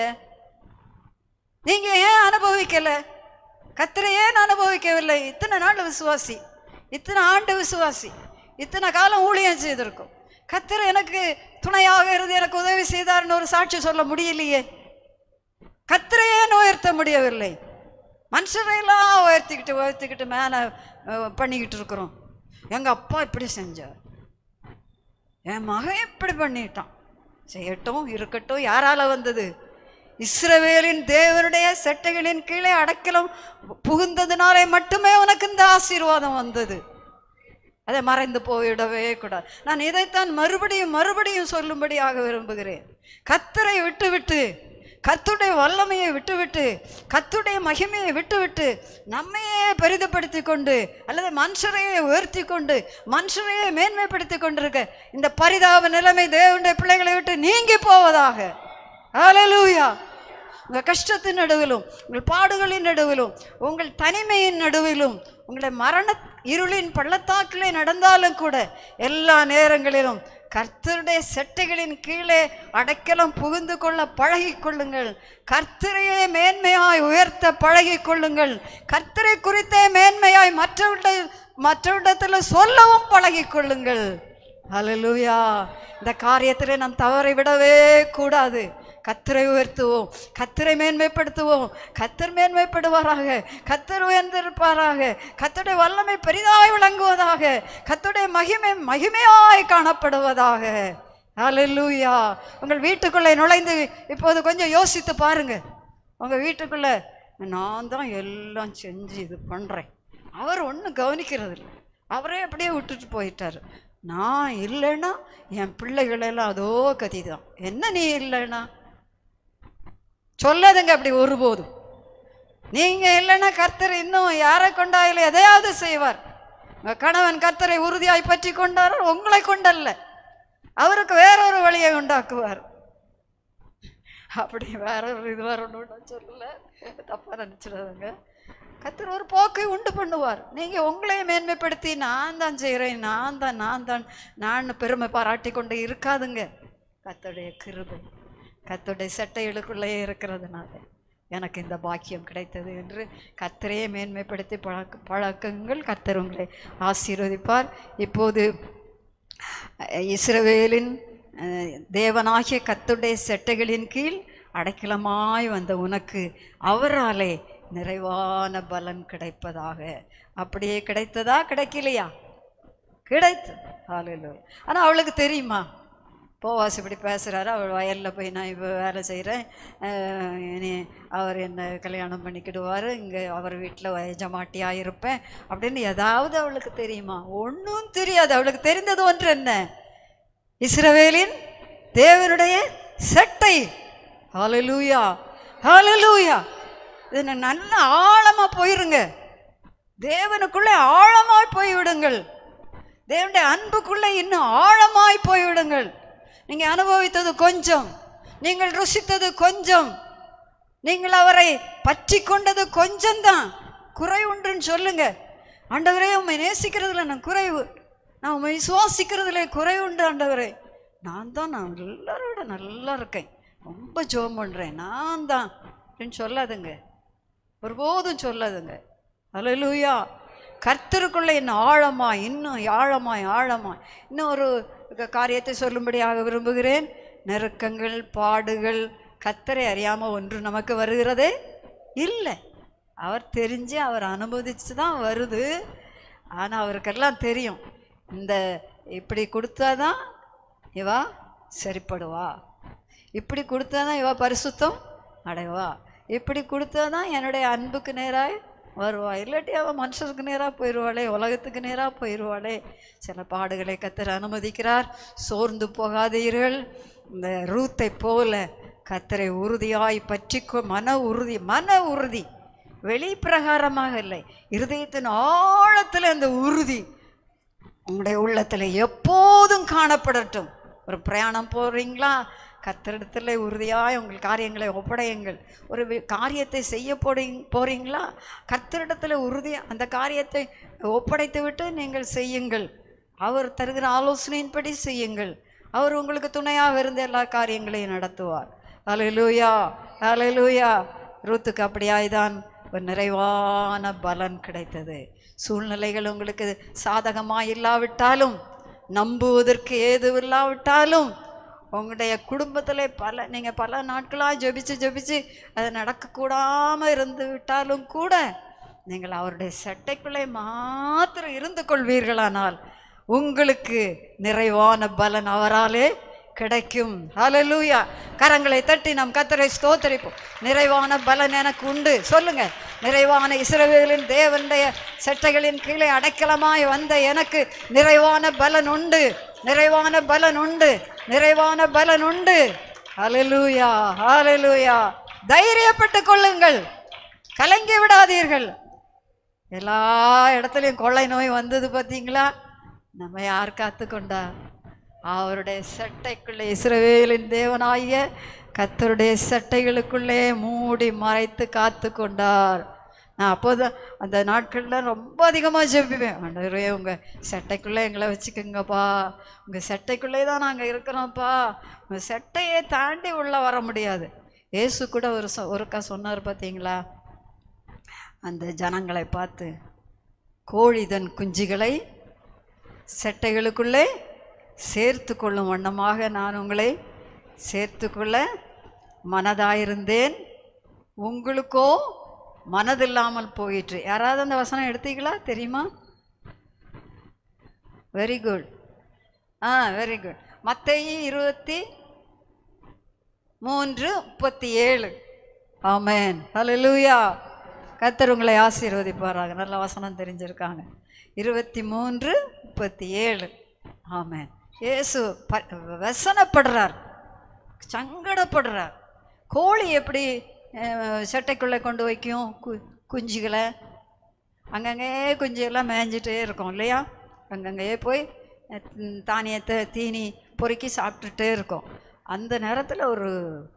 நீங்க ஏன் அனுபவிக்கல? கர்த்தரை ஏன் அனுபவிக்கவில்லை? இத்தனை நாள் விசுவாசி, இத்தனை ஆண்டு விசுவாசி, இத்தனை காலம் ஊழியம் செய்திருக்கும். கர்த்தர் எனக்கு துணையாக இருந்து எனக்கு உதவி செய்தார்னு ஒரு சாட்சி சொல்ல முடியலையே. கர்த்தரை ஏன் உயர்த்த முடியவில்லை? மனுஷரையெல்லாம் உயர்த்திக்கிட்டு உயர்த்திக்கிட்டு மேலே பண்ணிக்கிட்டு இருக்கிறோம். எங்கள் அப்பா இப்படி செஞ்சார், என் மகன் இப்படி பண்ணிட்டான். செய்யட்டும், இருக்கட்டும். யாரால வந்தது? இஸ்ரவேலின் தேவனுடைய செட்டைகளின் கீழே அடைக்கலம் புகுந்ததுனாலே மட்டுமே உனக்கு இந்த ஆசீர்வாதம் வந்தது. அதை மறைந்து போயிடவே கூடாது. நான் இதைத்தான் மறுபடியும் மறுபடியும் சொல்லும்படியாக விரும்புகிறேன். கர்த்தரை விட்டு விட்டு, கர்த்தருடைய வல்லமையை விட்டுவிட்டு, கர்த்தருடைய மகிமையை விட்டுவிட்டு, நம்மையே பெரிதப்படுத்தி கொண்டு அல்லது மனுஷரையே உயர்த்தி கொண்டு மனுஷரையே மேன்மைப்படுத்தி கொண்டிருக்க இந்த பரிதாப நிலைமை தேவனுடைய பிள்ளைகளை விட்டு நீங்கி போவதாக. ஹல்லேலூயா. உங்கள் கஷ்டத்தின் நடுவிலும், உங்கள் பாடுகளின் நடுவிலும், உங்கள் தனிமையின் நடுவிலும், உங்களுடைய மரண இருளின் பள்ளத்தாக்கிலே நடந்தாலும் கூட எல்லா நேரங்களிலும் கர்த்தருடைய செட்டைகளின் கீழே அடைக்கலம் புகுந்து கொள்ள பழகி கொள்ளுங்கள். கர்த்தரையே மேன்மையாய் உயர்த்த பழகி கொள்ளுங்கள். கர்த்தரை குறித்தே மேன்மையாய் மற்றவர்கள் மற்றவிடத்தில் சொல்லவும் பழகி கொள்ளுங்கள். ஹல்லேலூயா. இந்த காரியத்தில் நாம் தவறை விடவே கூடாது. கர்த்தரை உயர்த்துவோம், கர்த்தரை மேன்மைப்படுத்துவோம். கர்த்தர் மேன்மைப்படுவாராக, கர்த்தர் உயர்ந்திருப்பாராக, கர்த்தருடைய வல்லமை பெரிதாய் விளங்குவதாக, கர்த்தருடைய மகிமை மகிமையாய் காணப்படுவதாக. ஹல்லேலூயா. உங்கள் வீட்டுக்குள்ளே நுழைந்து இப்போது கொஞ்சம் யோசித்து பாருங்க. உங்கள் வீட்டுக்குள்ளே நான் தான் எல்லாம் செஞ்சு இது பண்ணுறேன், அவர் ஒன்றும் கவனிக்கிறது இல்லை, அவரே அப்படியே விட்டுட்டு போயிட்டார். நான் இல்லைன்னா என் பிள்ளைகளெல்லாம் அதோ கதி தான். என்ன நீ இல்லைன்னா சொல்லாதுங்க அப்படி ஒருபோதும். நீங்கள் இல்லைன்னா கர்த்தர் இன்னும் யாரை கொண்டாயில எதையாவது செய்வார். உங்கள் கணவன் கர்த்தரை உறுதியாய் பற்றி கொண்டாரோ உங்களை கொண்டல்ல, அவருக்கு வேறொரு வழியை உண்டாக்குவார். அப்படி வேறொரு இது வரணும்னு சொல்லல, தப்பாக நினச்சிடாதுங்க. கர்த்தர் ஒரு போக்கை உண்டு பண்ணுவார். நீங்கள் உங்களையே மேன்மைப்படுத்தி நான் தான் செய்கிறேன், நான் தான் நான் தான் நான் பெருமை பாராட்டி கொண்டு இருக்காதுங்க. கர்த்தருடைய கிருபை கர்த்தருடைய சட்டைகளுக்குள்ளேயே இருக்கிறதுனால எனக்கு இந்த பாக்கியம் கிடைத்தது என்று கர்த்தரையே மேன்மைப்படுத்தி பழக்க பழக்கங்கள். கர்த்தர் உங்களை ஆசீர்வதிப்பார். இப்போது இஸ்ரவேலின் தேவனாகிய கர்த்தருடைய சட்டைகளின் கீழ் அடைக்கலமாய் வந்த உனக்கு அவராலே நிறைவான பலன் கிடைப்பதாக. அப்படியே கிடைத்ததா? கிடைக்கலையா? கிடைத்து. ஹல்லேலூயா. ஆனால் அவளுக்கு தெரியுமா? போவாஸ் இப்படி பேசுகிறாரு, அவள் வயலில் போய் நான் இப்போ வேலை செய்கிறேன், இனி அவர் என்னை கல்யாணம் பண்ணிக்கிடுவார், இங்கே அவர் வீட்டில் எஜமாட்டியாக இருப்பேன் அப்படின்னு ஏதாவது அவளுக்கு தெரியுமா? ஒன்றும் தெரியாது. அவளுக்கு தெரிந்தது ஒன்று என்ன? இஸ்ரவேலின் தேவனுடைய சட்டை. ஹல்லேலூயா, ஹல்லேலூயா. இது நல்ல ஆழமாக போயிருங்க, தேவனுக்குள்ளே ஆழமாய் போய்விடுங்கள், தேவனுடைய அன்புக்குள்ளே இன்னும் ஆழமாய் போய்விடுங்கள். நீங்கள் அனுபவித்தது கொஞ்சம், நீங்கள் ருசித்தது கொஞ்சம், நீங்கள் அவரை பற்றி கொண்டது கொஞ்சம்தான். குறை உண்டுன்னு சொல்லுங்க. ஆண்டவரே, உண்மை நேசிக்கிறதுல நான் குறைவு, நான் உண்மை விசுவாசிக்கிறதுல குறை உண்டு ஆண்டவரே. நான் தான் நான் எல்லாரோட நல்லா இருக்கேன், ரொம்ப ஜெபம் பண்ணுறேன், நான் தான் அப்படின்னு சொல்லாதுங்க, ஒருபோதும் சொல்லாதுங்க. ஹல்லேலூயா. கர்த்தருக்குள்ளே இன்னும் ஆழமாய் இன்னும் ஆழமாய் ஆழமாய் இன்னும் ஒரு காரியத்தை சொல்லும்படியாக விரும்புகிறேன். நெருக்கங்கள், பாடுகள் கர்த்தரை அறியாமல் ஒன்று நமக்கு வருகிறதே இல்லை. அவர் தெரிஞ்சு அவர் அனுமதிச்சு தான் வருது. ஆனால் அவருக்கெல்லாம் தெரியும், இந்த இப்படி கொடுத்தாதான் இவா சரிப்படுவா, இப்படி கொடுத்தாதான் இவா பரிசுத்தம் அடைவா, இப்படி கொடுத்தாதான் என்னுடைய அன்புக்கு நேராக வருவா, இல்லாட்டி அவள் மனுஷருக்கு நேராக போயிடுவாளே, உலகத்துக்கு நேராக போயிடுவாளே. சில பாடுகளை கர்த்தர் அனுமதிக்கிறார். சோர்ந்து போகாதீர்கள். இந்த ரூத்தை போல கர்த்தரை உறுதியாய் பற்றிக்கோ. மன உறுதி, மன உறுதி வெளி பிரகாரமாக இல்லை, இருதயத்தின் ஆழத்தில் அந்த உறுதி உங்களுடைய உள்ளத்தில் எப்போதும் காணப்படட்டும். ஒரு பிரயாணம் போகிறீங்களா, கர்த்தரிடத்தில் உறுதியாய் உங்கள் காரியங்களை ஒப்படையுங்கள். ஒரு காரியத்தை செய்ய போறீங்க போறீங்களா கர்த்தரிடத்தில் உறுதியாக அந்த காரியத்தை ஒப்படைத்து விட்டு நீங்கள் செய்யுங்கள். அவர் தருகிற ஆலோசனையின்படி செய்யுங்கள். அவர் உங்களுக்கு துணையாக இருந்து எல்லா காரியங்களையும் நடத்துவார். ஹல்லேலூயா, ஹல்லேலூயா. ரூத்துக்கு அப்படியாய்தான் ஒரு நிறைவான பலன் கிடைத்தது. சூழ்நிலைகள் உங்களுக்கு சாதகமாக இல்லாவிட்டாலும், நம்புவதற்கு ஏது இல்லாவிட்டாலும், உங்களுடைய குடும்பத்தில் பல நீங்கள் பல நாட்களாக ஜெபிச்சு ஜெபிச்சு அது நடக்கக்கூடாமல் இருந்து விட்டாலும் கூட நீங்கள் அவருடைய சட்டைக்குள்ளே மாத்திரம் இருந்து கொள்வீர்களானால் உங்களுக்கு நிறைவான பலன் அவராலே கிடைக்கும். ஹல்லேலூயா. கரங்களை தட்டி நாம் கர்த்தரை ஸ்தோத்திரிப்போம். நிறைவான பலன் எனக்கு உண்டு சொல்லுங்க. நிறைவான இஸ்ரவேலின் தேவனுடைய சட்டைகளின் கீழே அடைக்கலமாய் வந்த எனக்கு நிறைவான பலன் உண்டு, நிறைவான பலன் உண்டு, நிறைவான பலன் உண்டு. ஹல்லேலூயா, ஹல்லேலூயா. தைரியப்பட்டு கொள்ளுங்கள், கலங்கி விடாதீர்கள். எல்லா இடத்துலையும் கொள்ளை நோய் வந்தது பார்த்தீங்களா? நம்ம யார் காத்துக்கொண்டா? அவருடைய சட்டைக்குள்ளே, இஸ்ரவேலின் தேவனாகிய கர்த்தருடைய சட்டைகளுக்குள்ளே மூடி மறைத்து காத்து கொண்டார். நான் அப்போதான் அந்த நாட்களில் ரொம்ப அதிகமாக ஜெபிப்பேன். ஆண்டவரே உங்கள் சட்டைக்குள்ளே எங்களை வச்சுக்கோங்கப்பா, உங்கள் சட்டைக்குள்ளே தான் நாங்கள் இருக்கிறோம்ப்பா, உங்கள் சட்டையை தாண்டி உள்ளே வர முடியாது. இயேசு கூட ஒரு சொ ஒருக்கா சொன்னார் பார்த்தீங்களா, அந்த ஜனங்களை பார்த்து, கோழி தன் குஞ்சுகளை சட்டைகளுக்குள்ளே சேர்த்து கொள்ளும் வண்ணமாக நான் உங்களை சேர்த்து கொள்ள மனதாயிருந்தேன், உங்களுக்கோ மனதில்லாமல் போயிற்று. யாராவது அந்த வசனம் எடுத்தீங்களா? தெரியுமா? Very good. ஆ வெரி குட். மத்தேயு இருபத்தி மூன்று முப்பத்தி ஏழு. ஆமென், ஹல்லேலூயா. கர்த்தர் உங்களை ஆசீர்வதிப்பாராக. நல்ல வசனம் தெரிஞ்சிருக்காங்க. இருபத்தி மூன்று முப்பத்தி ஏழு. ஆமென். இயேசு ப வசனப்படுறார், சங்கடப்படுறார். கோழி எப்படி சட்டைக்குள்ளே கொண்டு வைக்கும் கு குஞ்சுகளை? அங்கங்கே குஞ்சுகள்லாம் மேய்ஞ்சிட்டே இருக்கும் இல்லையா? அங்கங்கேயே போய் தானியத்தை தீனி பொறுக்கி சாப்பிட்டுட்டே இருக்கும். அந்த நேரத்தில் ஒரு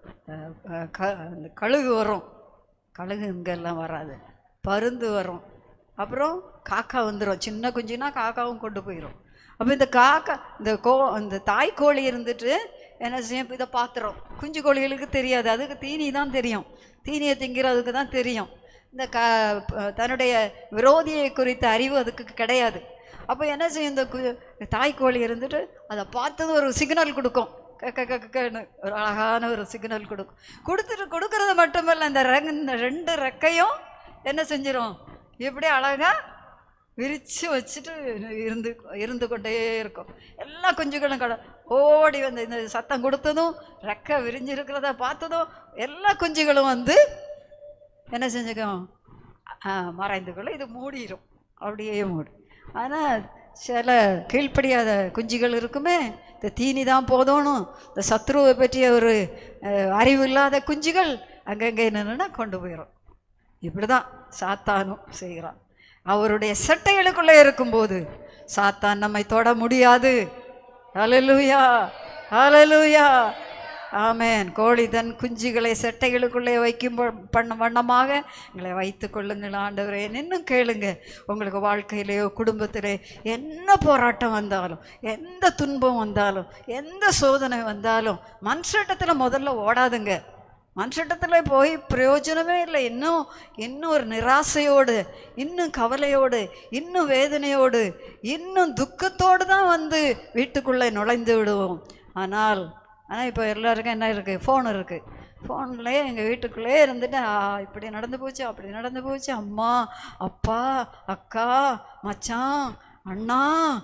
க கழுகு வரும். கழுகு இங்கெல்லாம் வராது, பருந்து வரும். அப்புறம் காக்கா வந்துடும். சின்ன குஞ்சுனா காக்காவும் கொண்டு போயிடும். அப்போ இந்த காக்கா இந்த கோ இந்த தாய் கோழி இருந்துட்டு என்ன செய்யும், இதை பார்த்துரும். குஞ்சு கோழிகளுக்கு தெரியாது, அதுக்கு தீனி தான் தெரியும், தீனியை திங்கிறதுக்கு தான் தெரியும். இந்த க தன்னுடைய விரோதியை குறித்த அறிவு அதுக்கு கிடையாது. அப்போ என்ன செய்யும், இந்த கு தாய் கோழி இருந்துட்டு அதை பார்த்தது ஒரு சிக்னல் கொடுக்கும், கக்க கக்கன்னு ஒரு அழகான ஒரு சிக்னல் கொடுக்கும். கொடுத்துட்டு கொடுக்கறது மட்டுமல்ல, இந்த ரெ இந்த ரெண்டு ரெக்கையும் என்ன செஞ்சிடும், இப்படி அழகாக விரித்து வச்சுட்டு இருந்து இருந்து கொண்டே இருக்கும். எல்லா குஞ்சுகளும் கட ஓடி வந்து இந்த சத்தம் கொடுத்ததும், ரெக்கை விரிஞ்சிருக்கிறத பார்த்ததும் எல்லா குஞ்சுகளும் வந்து என்ன செஞ்சுக்கும், மறைந்துக்குள்ள இது மூடிடும், அப்படியே மூடி. ஆனால் சில கீழ்ப்படியாத குஞ்சுகள் இருக்குமே, இந்த தீனி தான் போதணும், இந்த சத்ருவை பற்றிய ஒரு அறிவு இல்லாத குஞ்சுகள் அங்கங்கே என்னென்னா கொண்டு போயிடும். இப்படி தான் சாத்தானும் செய்கிறான். அவருடைய சட்டைகளுக்குள்ளே இருக்கும்போது சாத்தான் நம்மை தொட முடியாது. ஹல்லேலூயா, ஹல்லேலூயா, ஆமென். கோழி தன் குஞ்சுகளை சட்டைகளுக்குள்ளே வைக்கும் பண்ண வண்ணமாக எங்களை வைத்து கொள்ளுங்கள் ஆண்டவரே. இன்னும் கேளுங்க, உங்களுக்கு வாழ்க்கையிலேயோ குடும்பத்திலே என்ன போராட்டம் வந்தாலும், எந்த துன்பம் வந்தாலும், எந்த சோதனை வந்தாலும் மனுஷட்டத்தில் முதல்ல ஓடாதுங்க. மனுஷட்டத்தில் போய் பிரயோஜனமே இல்லை. இன்னும் இன்னும் ஒரு நிராசையோடு, இன்னும் கவலையோடு, இன்னும் வேதனையோடு, இன்னும் துக்கத்தோடு தான் வந்து வீட்டுக்குள்ளே நுழைந்து விடுவோம். ஆனால் ஆனால் இப்போ எல்லாருக்கும் என்ன இருக்குது, ஃபோன் இருக்குது. ஃபோன்லேயே எங்கள் வீட்டுக்குள்ளே இருந்துட்டு இப்படி நடந்து போச்சு, அப்படி நடந்து போச்சு, அம்மா அப்பா அக்கா மச்சான் அண்ணா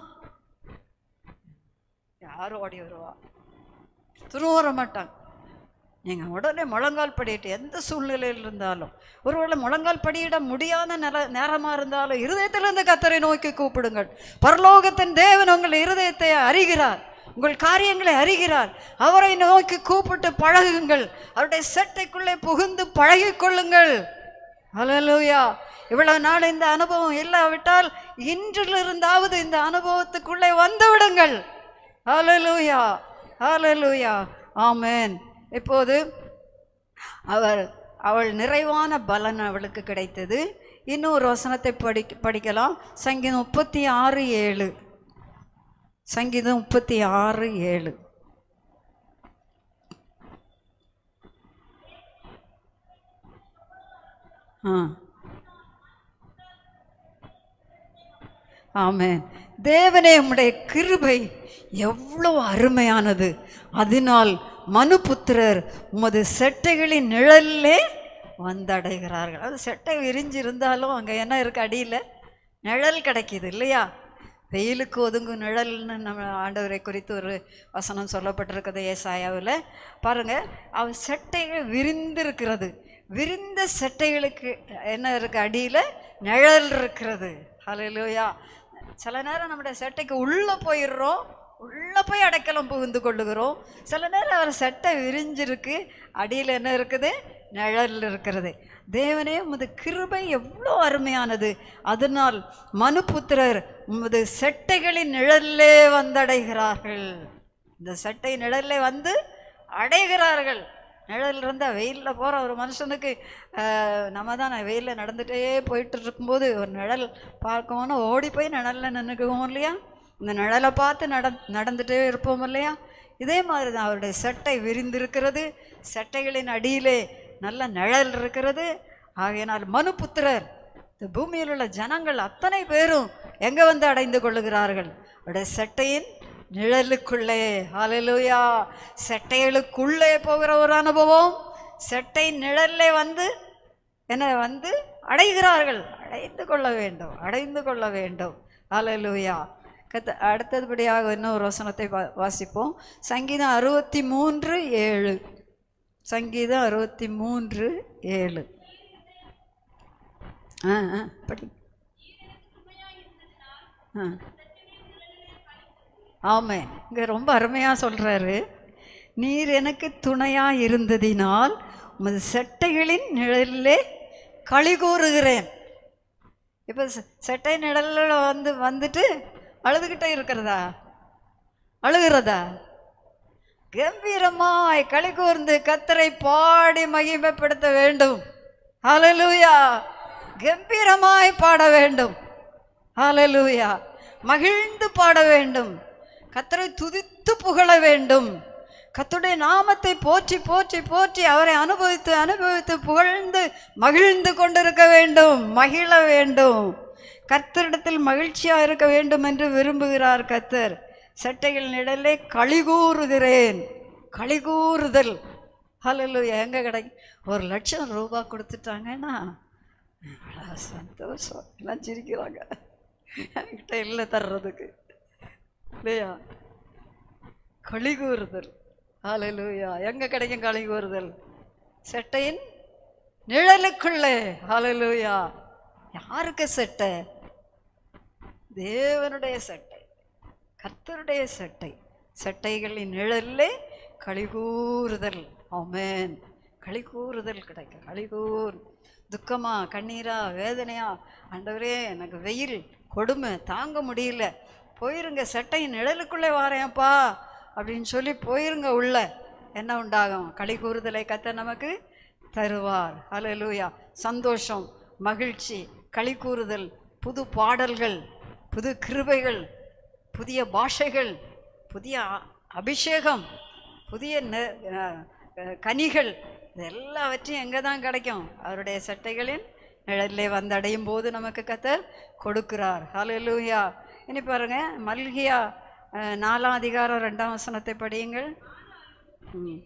யாரும் ஓடி வருவா, திரும்ப வர மாட்டாங்க. நீங்கள் உடனே முழங்கால் படியிட்டு எந்த சூழ்நிலையில் இருந்தாலும், ஒருவேளை முழங்கால் படியிட முடியாத நில நேரமாக இருந்தாலும் இருதயத்திலிருந்து கர்த்தரை நோக்கி கூப்பிடுங்கள். பரலோகத்தின் தேவன் உங்கள் இருதயத்தை அறிகிறார், உங்கள் காரியங்களை அறிகிறார். அவரை நோக்கி கூப்பிட்டு பழகுங்கள், அவருடைய சட்டைக்குள்ளே புகுந்து பழகி கொள்ளுங்கள். ஹல்லேலூயா. இவ்வளவு நாள் இந்த அனுபவம் இல்லாவிட்டால் இன்றிலிருந்தாவது இந்த அனுபவத்துக்குள்ளே வந்து விடுங்கள். ஹல்லேலூயா, ஹல்லேலூயா. ஆமென். இப்போது அவர் அவள் நிறைவான பலன் அவளுக்கு கிடைத்தது. இன்னொரு வசனத்தை படி படிக்கலாம். சங்கீதம் முப்பத்தி ஆறு ஏழு. சங்கீதம் முப்பத்தி ஆறு ஏழு. ஆ ஆமென். தேவனே, உம்முடைய கிருபை எவ்வளவு அருமையானது, அதனால் மனுபுத்திரர் உமது செட்டைகளின் நிழல்லே வந்தடைகிறார்கள். அது செட்டை விரிஞ்சிருந்தாலும் அங்கே என்ன இருக்கு? அடியில் நிழல் கிடைக்கிது இல்லையா? வெயிலுக்கு ஒதுங்கும் நிழல்னு நம்ம ஆண்டவரை குறித்து ஒரு வசனம் சொல்லப்பட்டிருக்குது ஏசாயாவில். பாருங்கள், அவன் செட்டைகள் விரிந்திருக்கிறது. விரிந்த செட்டைகளுக்கு என்ன இருக்குது? அடியில் நிழல் இருக்கிறது. ஹல்லேலூயா. சில நேரம் நம்முடைய செட்டைக்கு உள்ளே போயிடுறோம், உள்ளே போய் அடைக்கலம் புகுந்து கொள்ளுகிறோம். சில நேரம் அவர் செட்டை விரிஞ்சிருக்கு, அடியில் என்ன இருக்குது? நிழல் இருக்கிறது. தேவனே, உமது கிருபை எவ்வளோ அருமையானது, அதனால் மனுபுத்திரர் உமது செட்டைகளின் நிழல்லே வந்தடைகிறார்கள். இந்த செட்டை நிழல்லே வந்து அடைகிறார்கள். நிழல் இருந்தால் வெயிலில் போகிற ஒரு மனுஷனுக்கு நம்ம தான் வெயிலில் நடந்துகிட்டே போயிட்டு இருக்கும்போது ஒரு நிழல் பார்க்கணும்னு ஓடி போய் நிழலில் நின்றுக்குவோம் இல்லையா? இந்த நிழலை பார்த்து நட நடந்துகிட்டே இருப்போம் இல்லையா? இதே மாதிரி தான் அவருடைய செட்டை விரிந்திருக்கிறது, செட்டைகளின் அடியிலே நல்ல நிழல் இருக்கிறது. ஆகையினால் மனுபுத்திரர், இந்த பூமியில் உள்ள ஜனங்கள் அத்தனை பேரும் எங்கே வந்து அடைந்து கொள்ளுகிறார்கள்? அவருடைய செட்டையின் நிழலுக்குள்ளே. ஹல்லேலூயா. செட்டைகளுக்குள்ளே போகிற ஒரு அனுபவம், செட்டை நிழல்லே வந்து என்ன வந்து அடைகிறார்கள். அடைந்து கொள்ள வேண்டும், அடைந்து கொள்ள வேண்டும். ஹல்லேலூயா. கத்த அடுத்ததுபடியாக இன்னொரு வசனத்தை வா வாசிப்போம். சங்கீதம் அறுபத்தி மூன்று ஏழு. சங்கீதம் அறுபத்தி மூன்று ஏழு. ஆ ஆ படி. ஆ ஆமென். இங்கே ரொம்ப அருமையாக சொல்கிறாரு. நீர் எனக்கு துணையாக இருந்ததினால் உமது செட்டைகளின் நிழலிலே களி கூறுகிறேன். இப்போ செட்டை நிழலில் வந்து வந்துட்டு அழுதுகிட்டே இருக்கிறதா? அழுகிறதா? கம்பீரமாய் களி கூர்ந்து கர்த்தரை பாடி மகிமைப்படுத்த வேண்டும். ஹல்லேலூயா. கம்பீரமாய் பாட வேண்டும். ஹல்லேலூயா. மகிழ்ந்து பாட வேண்டும். கர்த்தரை துதித்து புகழ வேண்டும். கர்த்தருடைய நாமத்தை போற்றி போற்றி போற்றி அவரை அனுபவித்து அனுபவித்து புகழ்ந்து மகிழ்ந்து கொண்டிருக்க வேண்டும், மகிழ வேண்டும். கர்த்தரிடத்தில் மகிழ்ச்சியாக இருக்க வேண்டும் என்று விரும்புகிறார் கர்த்தர். செட்டைகள் நிழலே களி கூறுகிறேன். களி கூறுதல். ஹல்லேலூயா. எங்கே கிடைக்கும்? ஒரு லட்சம் ரூபா கொடுத்துட்டாங்கன்னா சந்தோஷம், எல்லாம் சிரிக்கிறாங்க. என்கிட்ட இல்லை தர்றதுக்கு இல்லையா? களி கூறுதல். ஹல்லேலூயா. எங்கே கிடைக்கும் களி கூறுதல்? செட்டையின் நிழலுக்குள்ளே. ஹல்லேலூயா. யாருக்கு செட்டை? தேவனுடைய செட்டை, கர்த்தருடைய செட்டை. செட்டைகளின் நிழல்லே களி கூறுதல். ஆமென். களி கூறுதல் கிடைக்கும். களி கூர். துக்கமா, கண்ணீரா, வேதனையா, ஆண்டவரே எனக்கு வெயில் கொடுமை தாங்க முடியல, போயிருங்க செட்டையின் நிழலுக்குள்ளே வாரேன்ப்பா அப்படின்னு சொல்லி போயிருங்க. உள்ள என்ன உண்டாகும்? களி கூறுதலை கர்த்தர் நமக்கு தருவார். ஹல்லேலூயா. சந்தோஷம், மகிழ்ச்சி, களி கூறுதல், புது பாடல்கள், புது கிருபைகள், புதிய பாஷைகள், புதிய அபிஷேகம், புதிய கனிகள், இது எல்லாவற்றையும் எங்கே தான் கிடைக்கும்? அவருடைய சட்டைகளின் நிழலிலே வந்தடையும் போது நமக்கு கர்த்தர் கொடுக்கிறார். ஹல்லேலூயா. இனி பாருங்க, மல்கியா நாலாம் அதிகாரம் ரெண்டாம் வசனத்தை படியுங்கள். ம்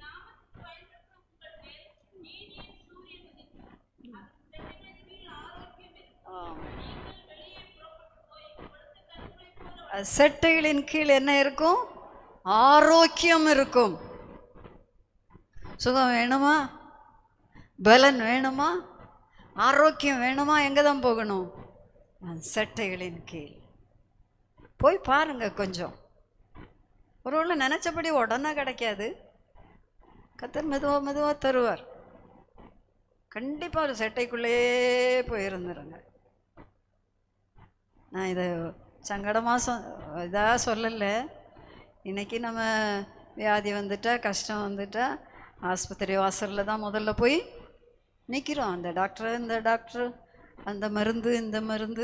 செட்டைகளின் கீழ் என்ன இருக்கும்? ஆரோக்கியம் இருக்கும். சுகம் வேணுமா? பலன் வேணுமா? ஆரோக்கியம் வேணுமா? எங்கே தான் போகணும்? செட்டைகளின் கீழ் போய் பாருங்க. கொஞ்சம் ஒருவேளை நினச்சபடி உடனே கிடைக்காது. கர்த்தர் மெதுவாக மெதுவாக தருவார். கண்டிப்பாக ஒரு செட்டைக்குள்ளேயே போயிருந்துருங்க. நான் இதை சங்கடமாக சொ இதாக சொல்லலை. இன்றைக்கி நம்ம வியாதி வந்துட்டா, கஷ்டம் வந்துட்டா ஆஸ்பத்திரி வாசலில் தான் முதல்ல போய் நிற்கிறோம். அந்த டாக்டர் இந்த டாக்டர், அந்த மருந்து இந்த மருந்து.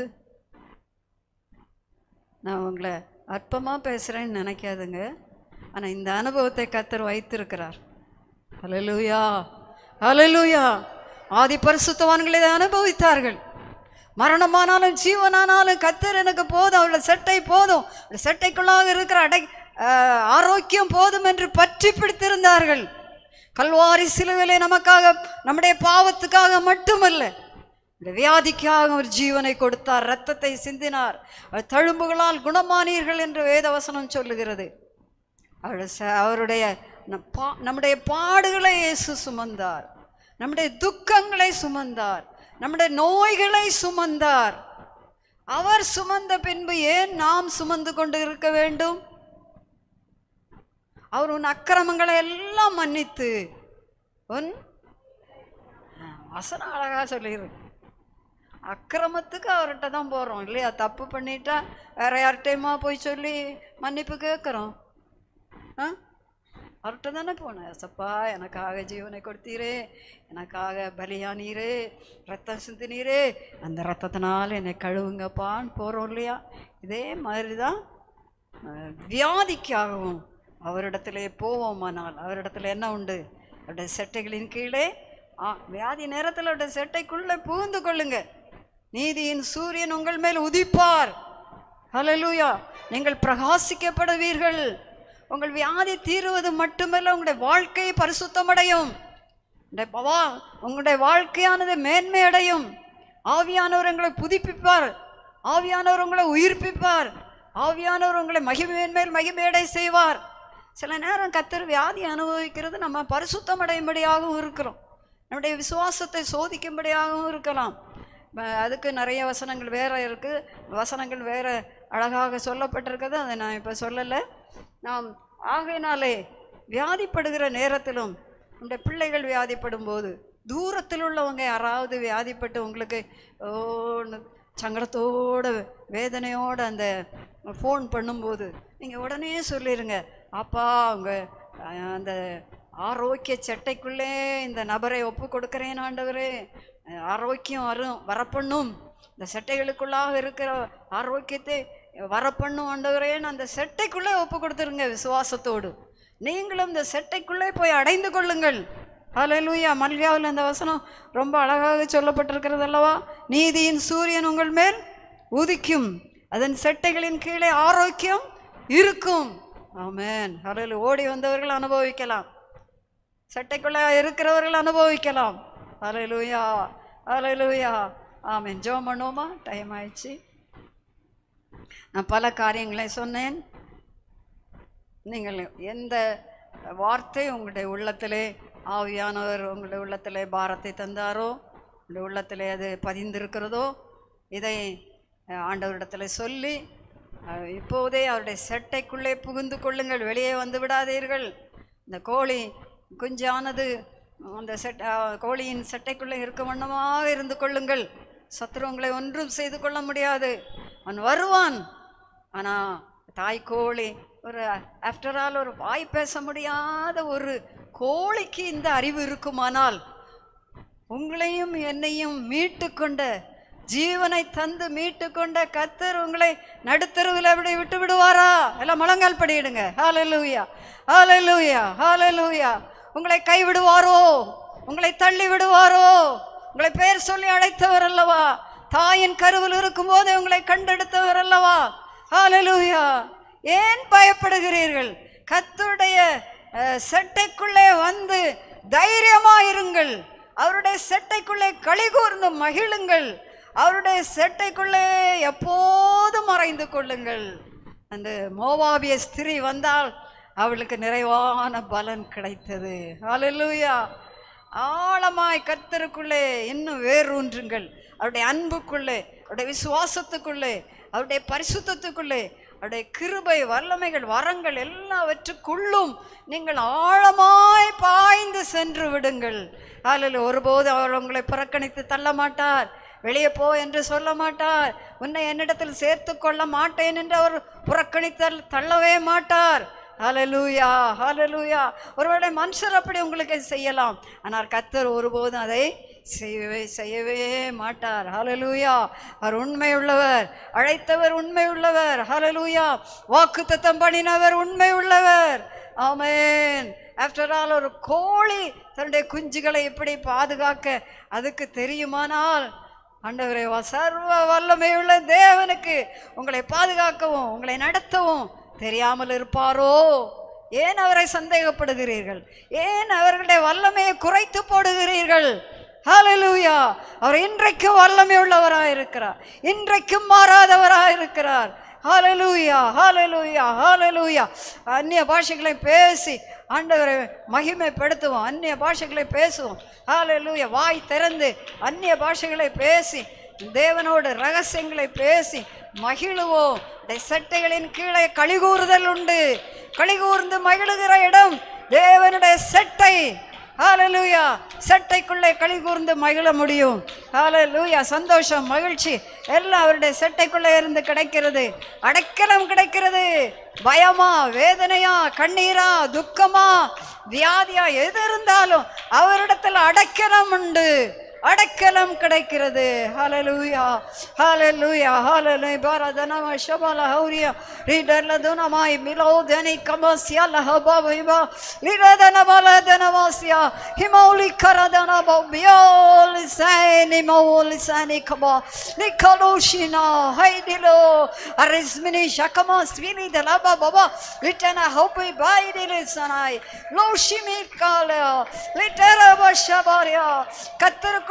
நான் உங்களை அற்பமாக பேசுகிறேன்னு நினைக்காதுங்க. ஆனால் இந்த அனுபவத்தை கர்த்தர் வைத்திருக்கிறார். ஹல்லேலூயா, ஹல்லேலூயா. ஆதி பரிசுத்தவான்கள் இதை அனுபவித்தார்கள். மரணமானாலும் ஜீவனானாலும் கர்த்தர் எனக்கு போதும், அவளை செட்டை போதும், செட்டைக்குள்ளாக இருக்கிற அடை ஆரோக்கியம் போதும் என்று பற்றி பிடித்திருந்தார்கள். கல்வாரி சிலுவையிலே நமக்காக, நம்முடைய பாவத்துக்காக மட்டுமல்ல, இந்த வியாதிக்காக ஒரு ஜீவனை கொடுத்தார், இரத்தத்தை சிந்தினார். தழும்புகளால் குணமானீர்கள் என்று வேதவசனம் சொல்லுகிறது. அவருடைய நம்முடைய பாடுகளை இயேசு சுமந்தார், நம்முடைய துக்கங்களை சுமந்தார், நம்முடைய நோய்களை சுமந்தார். அவர் சுமந்த பின்பு ஏன் நாம் சுமந்து கொண்டு இருக்க வேண்டும்? அவர் உன் அக்கிரமங்களை எல்லாம் மன்னித்து, உன் வசனம் அழகா சொல்லியிருக்கு, அக்கிரமத்துக்கு அவர்கிட்ட தான் போகிறோம் இல்லையா? தப்பு பண்ணிட்டா வேற யார்கிட்டையுமா போய் சொல்லி மன்னிப்பு கேட்குறோம்? ஆ, அவர்கிட்ட தானே போனேன். ஏசப்பா எனக்காக ஜீவனை கொடுத்தீரே, எனக்காக பலியானீரே, ரத்தம் சிந்தினீரே, அந்த ரத்தத்தினால் என்னை கழுவுங்கப்பான்னு போகிறோம் இல்லையா? இதே மாதிரி தான் வியாதிக்காகவும் அவரிடத்துல போவோமானால் அவரிடத்துல என்ன உண்டு? அவருடைய செட்டைகளின் கீழே, வியாதி நேரத்தில் அவருடைய செட்டைக்குள்ளே புகுந்து கொள்ளுங்க. நீதியின் சூரியன் உங்கள் மேல் உதிப்பார். ஹல்லேலூயா. நீங்கள் பிரகாசிக்கப்படுவீர்கள். உங்கள் வியாதி தீருவது மட்டுமல்ல, உங்களுடைய வாழ்க்கை பரிசுத்தமடையும். உங்களுடைய வாழ்க்கையானது மேன்மை அடையும். ஆவியானவர் உங்களை புதுப்பிப்பார், ஆவியானவர் உங்களை உயிர்ப்பிப்பார், ஆவியானவர் உங்களை மகிமையின் மேல் மகிமையடை செய்வார். சில நேரம் கர்த்தர் வியாதி அனுபவிக்கிறது நம்ம பரிசுத்தமடையும்படியாகவும் இருக்கிறோம், நம்முடைய விசுவாசத்தை சோதிக்கும்படியாகவும் இருக்கலாம். அதுக்கு நிறைய வசனங்கள் வேற இருக்குது, வசனங்கள் வேற அழகாக சொல்லப்பட்டிருக்கிறது, அதை நான் இப்போ சொல்லலை. நாம் ஆகையினாலே வியாதிப்படுகிற நேரத்திலும், உங்களுடைய பிள்ளைகள் வியாதிப்படும் போது, தூரத்தில் உள்ளவங்க யாராவது வியாதிப்பட்டு உங்களுக்கு ஓ சங்கடத்தோடு வேதனையோடு அந்த ஃபோன் பண்ணும்போது நீங்கள் உடனே சொல்லிடுங்க, அப்பா அவங்க அந்த ஆரோக்கிய சட்டைக்குள்ளே இந்த நபரை ஒப்பு கொடுக்குறேன் ஆண்டவரே, ஆரோக்கியம் வரும் வரப்பண்ணும், இந்த சட்டைகளுக்குள்ளாக இருக்கிற ஆரோக்கியத்தை வரப்பண்ணும் ஆண்டவரேன்னு அந்த செட்டைக்குள்ளே ஒப்பு கொடுத்துருங்க விசுவாசத்தோடு. நீங்களும் இந்த செட்டைக்குள்ளே போய் அடைந்து கொள்ளுங்கள். ஹல்லேலூயா. மல்கியாவில் அந்த வசனம் ரொம்ப அழகாக சொல்லப்பட்டிருக்கிறது அல்லவா? நீதியின் சூரியன் உங்கள் மேல் உதிக்கும், அதன் செட்டைகளின் கீழே ஆரோக்கியம் இருக்கும். ஆமென். ஹல்லேலூயா. ஓடி வந்தவர்கள் அனுபவிக்கலாம், சட்டைக்குள்ளே இருக்கிறவர்கள் அனுபவிக்கலாம். ஹல்லேலூயா, ஹல்லேலூயா. ஆமென். ஜெபம் பண்ணுவோமா? டைம் ஆயிடுச்சு. நான் பல காரியங்களை சொன்னேன். நீங்கள் எந்த வார்த்தை உங்களுடைய உள்ளத்திலே ஆவியானவர் உங்களுடைய உள்ளத்திலே பாரத்தை தந்தாரோ, உங்களுடைய உள்ளத்திலே அது பதிந்திருக்கிறதோ, இதை ஆண்டவரிடத்தில் சொல்லி இப்போதே அவருடைய செட்டைக்குள்ளே புகுந்து கொள்ளுங்கள், வெளியே வந்து விடாதீர்கள். இந்த கோழி குஞ்சானது அந்த செட் கோழியின் செட்டைக்குள்ளே இருக்க வண்ணமாக இருந்து கொள்ளுங்கள். சத்துருவங்களை ஒன்றும் செய்து கொள்ள முடியாது. அவன் வருவான், ஆனால் தாய் கோழி ஒரு ஆஃப்டர் ஆல் ஒரு வாய் பேச முடியாத ஒரு கோழிக்கு இந்த அறிவு இருக்குமானால், உங்களையும் என்னையும் மீட்டு கொண்ட, ஜீவனை தந்து மீட்டு கொண்ட கர்த்தர் உங்களை நடுத்தருவில் அப்படி விட்டு விடுவாரா? எல்லாம் முழங்கால் படியிடுங்க. ஹல்லேலூயா, ஹல்லேலூயா, ஹல்லேலூயா. உங்களை கைவிடுவாரோ? உங்களை தள்ளி விடுவாரோ? உங்களை பேர் சொல்லி அழைத்தவர் அல்லவா? தாயின் கருவில் இருக்கும் போது உங்களை கண்டெடுத்தவர் அல்லவா? ஹல்லேலூயா. ஏன் பயப்படுகிறீர்கள்? கர்த்தருடைய செட்டைக்குள்ளே வந்து தைரியமாயிருங்கள். அவருடைய செட்டைக்குள்ளே களி கூர்ந்து மகிழுங்கள். அவருடைய செட்டைக்குள்ளே எப்போதும் மறைந்து கொள்ளுங்கள். அந்த மோவாபிய ஸ்திரீ வந்தால் அவளுக்கு நிறைவான பலன் கிடைத்தது. ஹல்லேலூயா. ஆழமாய் கர்த்தருக்குள்ளே இன்னும் வேரூன்றுங்கள். அவருடைய அன்புக்குள்ளே, அவருடைய விசுவாசத்துக்குள்ளே, அவருடைய பரிசுத்தத்துக்குள்ளே, அவருடைய கிருபை வல்லமைகள் வரங்கள் எல்லாவற்றுக்குள்ளும் நீங்கள் ஆழமாய் பாய்ந்து சென்று விடுங்கள். அதில் ஒருபோது அவர் உங்களை புறக்கணித்து தள்ள மாட்டார், வெளியே போ என்று சொல்ல மாட்டார், உன்னை என்னிடத்தில் சேர்த்து கொள்ள மாட்டேன் என்று அவர் புறக்கணித்தல் தள்ளவே மாட்டார். ஹல்லேலூயா, ஹல்லேலூயா. ஒருவேளை மனுஷர் அப்படி உங்களுக்கு செய்யலாம், ஆனால் கர்த்தர் ஒருபோதும் அதை செய்யவே செய்யவே மாட்டார். ஹல்லேலூயா. அவர் உண்மை உள்ளவர், அழைத்தவர் உண்மை உள்ளவர். ஹல்லேலூயா. வாக்குத்தத்தம் பண்ணினவர் உண்மை உள்ளவர். ஆமென். ஆஃப்டர் ஆல், ஒரு கோழி தன்னுடைய குஞ்சுகளை எப்படி பாதுகாக்க அதுக்கு தெரியுமானால், ஆண்டவரே, சர்வ வல்லமையுள்ள தேவனுக்கு உங்களை பாதுகாக்கவும் உங்களை நடத்தவும் தெரியாமல் இருப்பாரோ? ஏன் அவரை சந்தேகப்படுகிறீர்கள்? ஏன் அவர்களுடைய வல்லமையை குறைத்து போடுகிறீர்கள்? ஹல்லேலூயா. அவர் இன்றைக்கும் வல்லமை உள்ளவராக இருக்கிறார், இன்றைக்கும் மாறாதவராக இருக்கிறார். ஹல்லேலூயா, ஹல்லேலூயா, ஹல்லேலூயா. அந்நிய பாஷைகளை பேசி ஆண்டவரை மகிமைப்படுத்துவோம், அந்நிய பாஷைகளை பேசுவோம். ஹல்லேலூயா. வாய் திறந்து அந்நிய பாஷைகளை பேசி தேவனோடு ரகசியங்களை பேசி மகிழுவோம். சட்டைகளின் கீழே களிகூறுதல் உண்டு. களிகூர்ந்து மகிழுகிற இடம் தேவனுடைய சட்டை. ஹல்லேலூயா. சட்டைக்குள்ளே களிகூர்ந்து மகிழ முடியும். ஹல்லேலூயா. சந்தோஷம், மகிழ்ச்சி எல்லாம் அவருடைய சட்டைக்குள்ளே இருந்து கிடைக்கிறது. அடைக்கலம் கிடைக்கிறது. பயமா, வேதனையா, கண்ணீரா, துக்கமா, வியாதியா, எது இருந்தாலும் அவரிடத்தில் அடைக்கலம் உண்டு, அடைக்கலம் கிடைக்கிறது. ஹல்லேலூயா, ஹல்லேலூயா, ஹல்லேலூயா. பாரதனம ஷபல ஹௌரியா ரிடலதுனமாய் மிலோதனி கமஸ்யா லஹபவிபா லிரதனமலதனமஸ்யா ஹிமௌலி கரதனப பியோல் சைனி மௌல் சைனி கபா நிகலோஷினா ஹைடிலோ அரிஸ்மினி ஷகமா ஸ்வினி தலபா பாபா லிட்டன ஹோபி பைடிலே சனாய் லோஷிமி கால லிட்டரப ஷபாரியா. கத்தருக்கு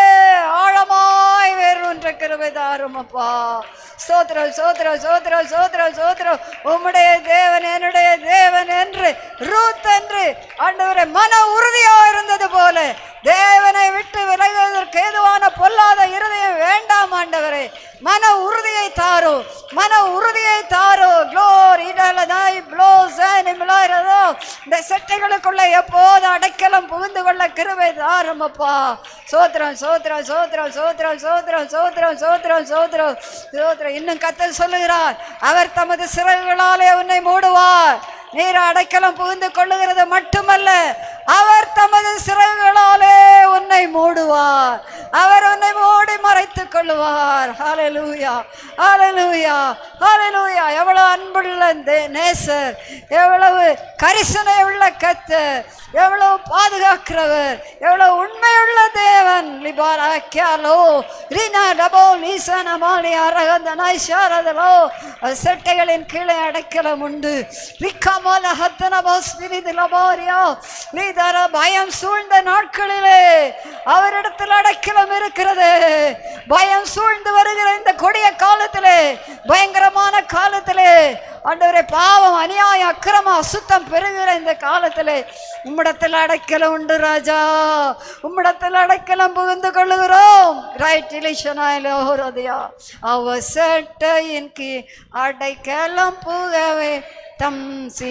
ஆழமாய் வேறொன்ற கிருபை தாரும் அப்பா. சோத்ரம் சோத்ரம் சோத்ரம் சோத்ரம் சோத்ரம். உம்முடைய தேவன் என்னுடைய தேவன் என்று ரூத் என்று ஆண்டவரே மன உறுதியா இருந்தது போல தேவனை விட்டு விலகுவதற்கு ஏதுவான பொல்லாத இருதயம் வேண்டாம் ஆண்டவரே. மன உறுதியை தாரோ, மன உறுதியை தாரோ. க்ளோரி இடலதாய் ப்ளோசன் மிலாரதோ. இந்த செட்டைகளுக்குள்ள எப்போது அடைக்கலம் புகுந்து கொள்ள கிருபை தாரும் அப்பா. சோத்ரம் சோத்ரம் சோத்ரம் சோத்ரம் சோத்ரம் சோத்ரம் சோத்ரம் சோத்ரம் சோத்ரம். இன்னும் கர்த்தர் சொல்லுகிறார், அவர் தமது சிறகுகளாலே உன்னை மூடுவார். நீர் அடைக்கலம் புகுந்து கொள்ளுகிறது மட்டுமல்ல, அவர் தமது சிறகுகளாலே உன்னை மூடுவார். அவர் உன்னை மூடி மறைத்துக் கொள்ளுவார். ஹல்லேலூயா, ஹல்லேலூயா, ஹல்லேலூயா. எவ்வளவு அன்புள்ள நேசர், எவ்வளவு கரிசனை உள்ள கர்த்தர், எவ்வளவு பாதுகாக்கிறவர், எவ்வளவு உண்மையுள்ள தேவன். லிபாரா கியாலோ ரீனா டபோ நீசன மாலி அரகந்தனாய் ஷாரதலோ. செட்டைகளின் கீழே அடைக்கலம் உண்டு. ரிக்கமால ஹத்தன பாஸ்மினி திலபாரியா. நீதர பயம் சூழ்ந்த நாட்களிலே அவரிடத்தில் அடைக்கலம் இருக்கிறது. பயம் சூழ்ந்து வருகிற இந்த கொடிய காலத்திலே, பயங்கரமான காலத்திலே, ஆண்டவரே, பாவம், அநியாயம், அக்கிரமம், அசுத்தம் பெருகிற இந்த காலத்திலே உம்மிடத்தில் அடைக்கலம் உண்டு ராஜா. உம்மிடத்தில் அடைக்கலம் புகுந்து கொள்ளுகிறோம். ரைட் இலிஷனாயிலோரதியா. அவர் சட்டையின் கீழ் அடைக்கலம் புகவே தம்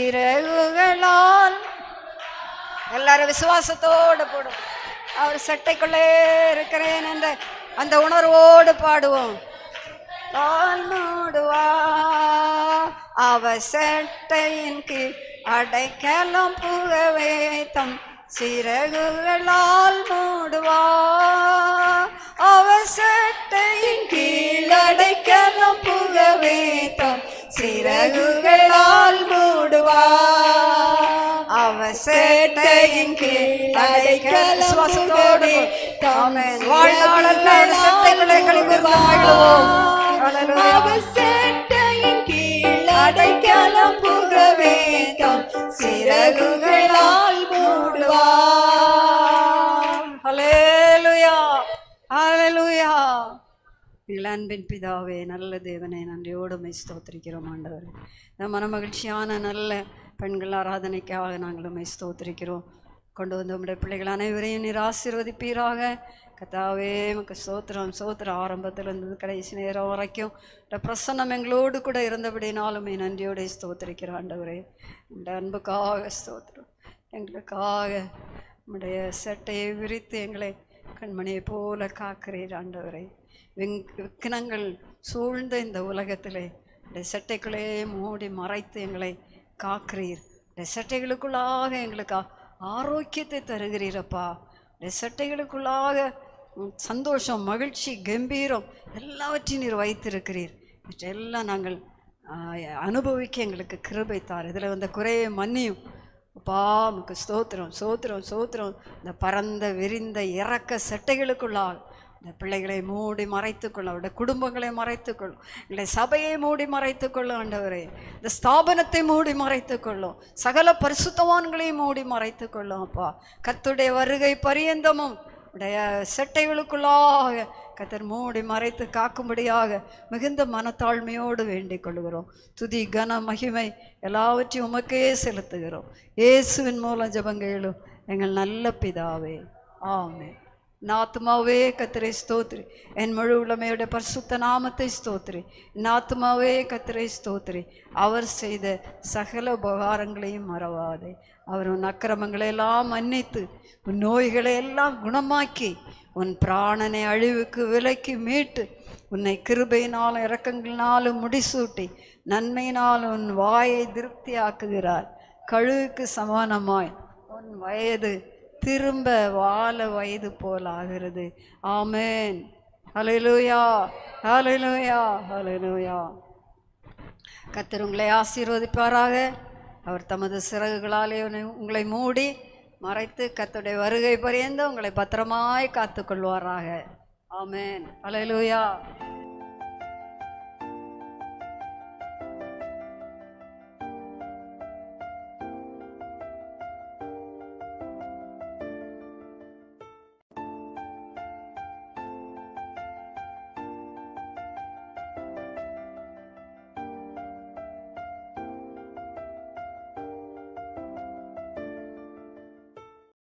சிறகுகளால். எல்லாரும் விசுவாசத்தோடு போடும். அவர் சட்டைக்குள்ளே இருக்கிறேன் என்ற அந்த உணர்வோடு பாடுவோம். மூடுவா அவர் சட்டையின் கீழ் அடைக்கலம் புகவே தம் சிறகுகளால் மூடுவா. அவர் சட்டையின் கீழ் அடைக்கலம் புகவே தம் சிறகுகளால் மூடுவா. அவர் சட்டையின் கீழ் அடைக்கலம் புகவே தம் வாழ்நாளெல்லாம் சட்டைகளை கழிவுறுவோம். அவர் சட்டையின் கீழ் அடைக்கலம் புகவே தம் சிறகுகளால் மூடுவா. ஹல்லேலூயா, ஹல்லேலூயா. எங்கள் அன்பின் பிதாவே, நல்ல தேவனே, நன்றியோடு உம்மை ஸ்தோத்திரிக்கிறோம் ஆண்டவரே. இந்த மனமகிழ்ச்சியான நல்ல பெண்கள் ஆராதனைக்காக நாங்கள் உம்மை ஸ்தோத்திரிக்கிறோம். கொண்டு வந்து உம்முடைய பிள்ளைகள் அனைவரையும் நீர் ஆசீர்வதிப்பீராக. கர்த்தாவே, உமக்கு ஸ்தோத்திரம், ஸ்தோத்திரம். ஆரம்பத்தில் இருந்தது கடைசி நேரம் வரைக்கும் இந்த பிரசன்னம் எங்களோடு கூட இருந்தபடினாலுமே நன்றியோடு ஸ்தோத்திரிக்கிற ஆண்டவரே. இந்த அன்புக்காக ஸ்தோத்திரம். எங்களுக்காக உம்முடைய சட்டையை விரித்து எங்களை கண்மணியை போல காக்கிறீர் ஆண்டவரே. விங் விக்னங்கள் சூழ்ந்த இந்த உலகத்திலே இந்த சட்டைக்குள்ளே மூடி மறைத்து எங்களை காக்கிறீர். இந்த சட்டைகளுக்குள்ளாக எங்களுக்கு ஆரோக்கியத்தை தருகிறீரப்பா. இந்த சட்டைகளுக்குள்ளாக சந்தோஷம், மகிழ்ச்சி, கம்பீரம் எல்லாவற்றையும் நீர் வைத்திருக்கிறீர். இவற்றெல்லாம் நாங்கள் அனுபவிக்க எங்களுக்கு கிருபை தார். இதில் வந்த குறையை மன்னியும் அப்பா. நமக்கு ஸ்தோத்திரம் ஸ்தோத்திரம் ஸ்தோத்திரம். இந்த பரந்த விரிந்த இறக்க சட்டைகளுக்குள்ளாக இந்த பிள்ளைகளை மூடி மறைத்துக்கொள்ளும், அவருடைய குடும்பங்களை மறைத்துக்கொள்ளும், எங்களுடைய சபையை மூடி மறைத்துக்கொள்ளும் ஆண்டவரே. இந்த ஸ்தாபனத்தை மூடி மறைத்துக்கொள்ளும், சகல பரிசுத்தவான்களையும் மூடி மறைத்துக்கொள்ளும் அப்பா. கர்த்தருடைய வருகை பரியந்தமும் உடைய செட்டைகளுக்குள்ளாக கர்த்தர் மூடி மறைத்து காக்கும்படியாக மிகுந்த மனத்தாழ்மையோடு வேண்டிக் கொள்கிறோம். துதி கன மகிமை எல்லாவற்றையும் உமக்கே செலுத்துகிறோம். இயேசுவின் மூலம் ஜெபங்களும் எங்கள் நல்ல பிதாவே, ஆமென். நாத்துமாவே கர்த்தரை ஸ்தோத்திரி, என் முழு உளமையுடைய பரிசுத்த நாமத்தை ஸ்தோத்திரி. நாத்துமாவே கர்த்தரை ஸ்தோத்திரி, அவர் செய்த சகல உபகாரங்களையும் மறவாதே. அவர் உன் அக்கிரமங்களை எல்லாம் மன்னித்து உன் நோய்களை எல்லாம் குணமாக்கி உன் பிராணனை அழிவுக்கு விலைக்கு மீட்டு உன்னை கிருபையினாலும் இரக்கங்களினாலும் முடிசூட்டி நன்மையினாலும் உன் வாயை திருப்தி ஆக்குகிறார். கழுகுக்கு சமானமாய் உன் வயது திரும்ப வாழ வயது போல் ஆகிறது. ஆமென். ஹல்லேலூயா, ஹல்லேலூயா, ஹல்லேலூயா. கர்த்தர் உங்களை ஆசீர்வதிப்பாராக. அவர் தமது சிறகுகளாலே உங்களை மூடி மறைத்து கர்த்தருடைய வருகை பரியந்த உங்களை பத்திரமாய் காத்து கொள்வாராக. ஆமென். ஹல்லேலூயா.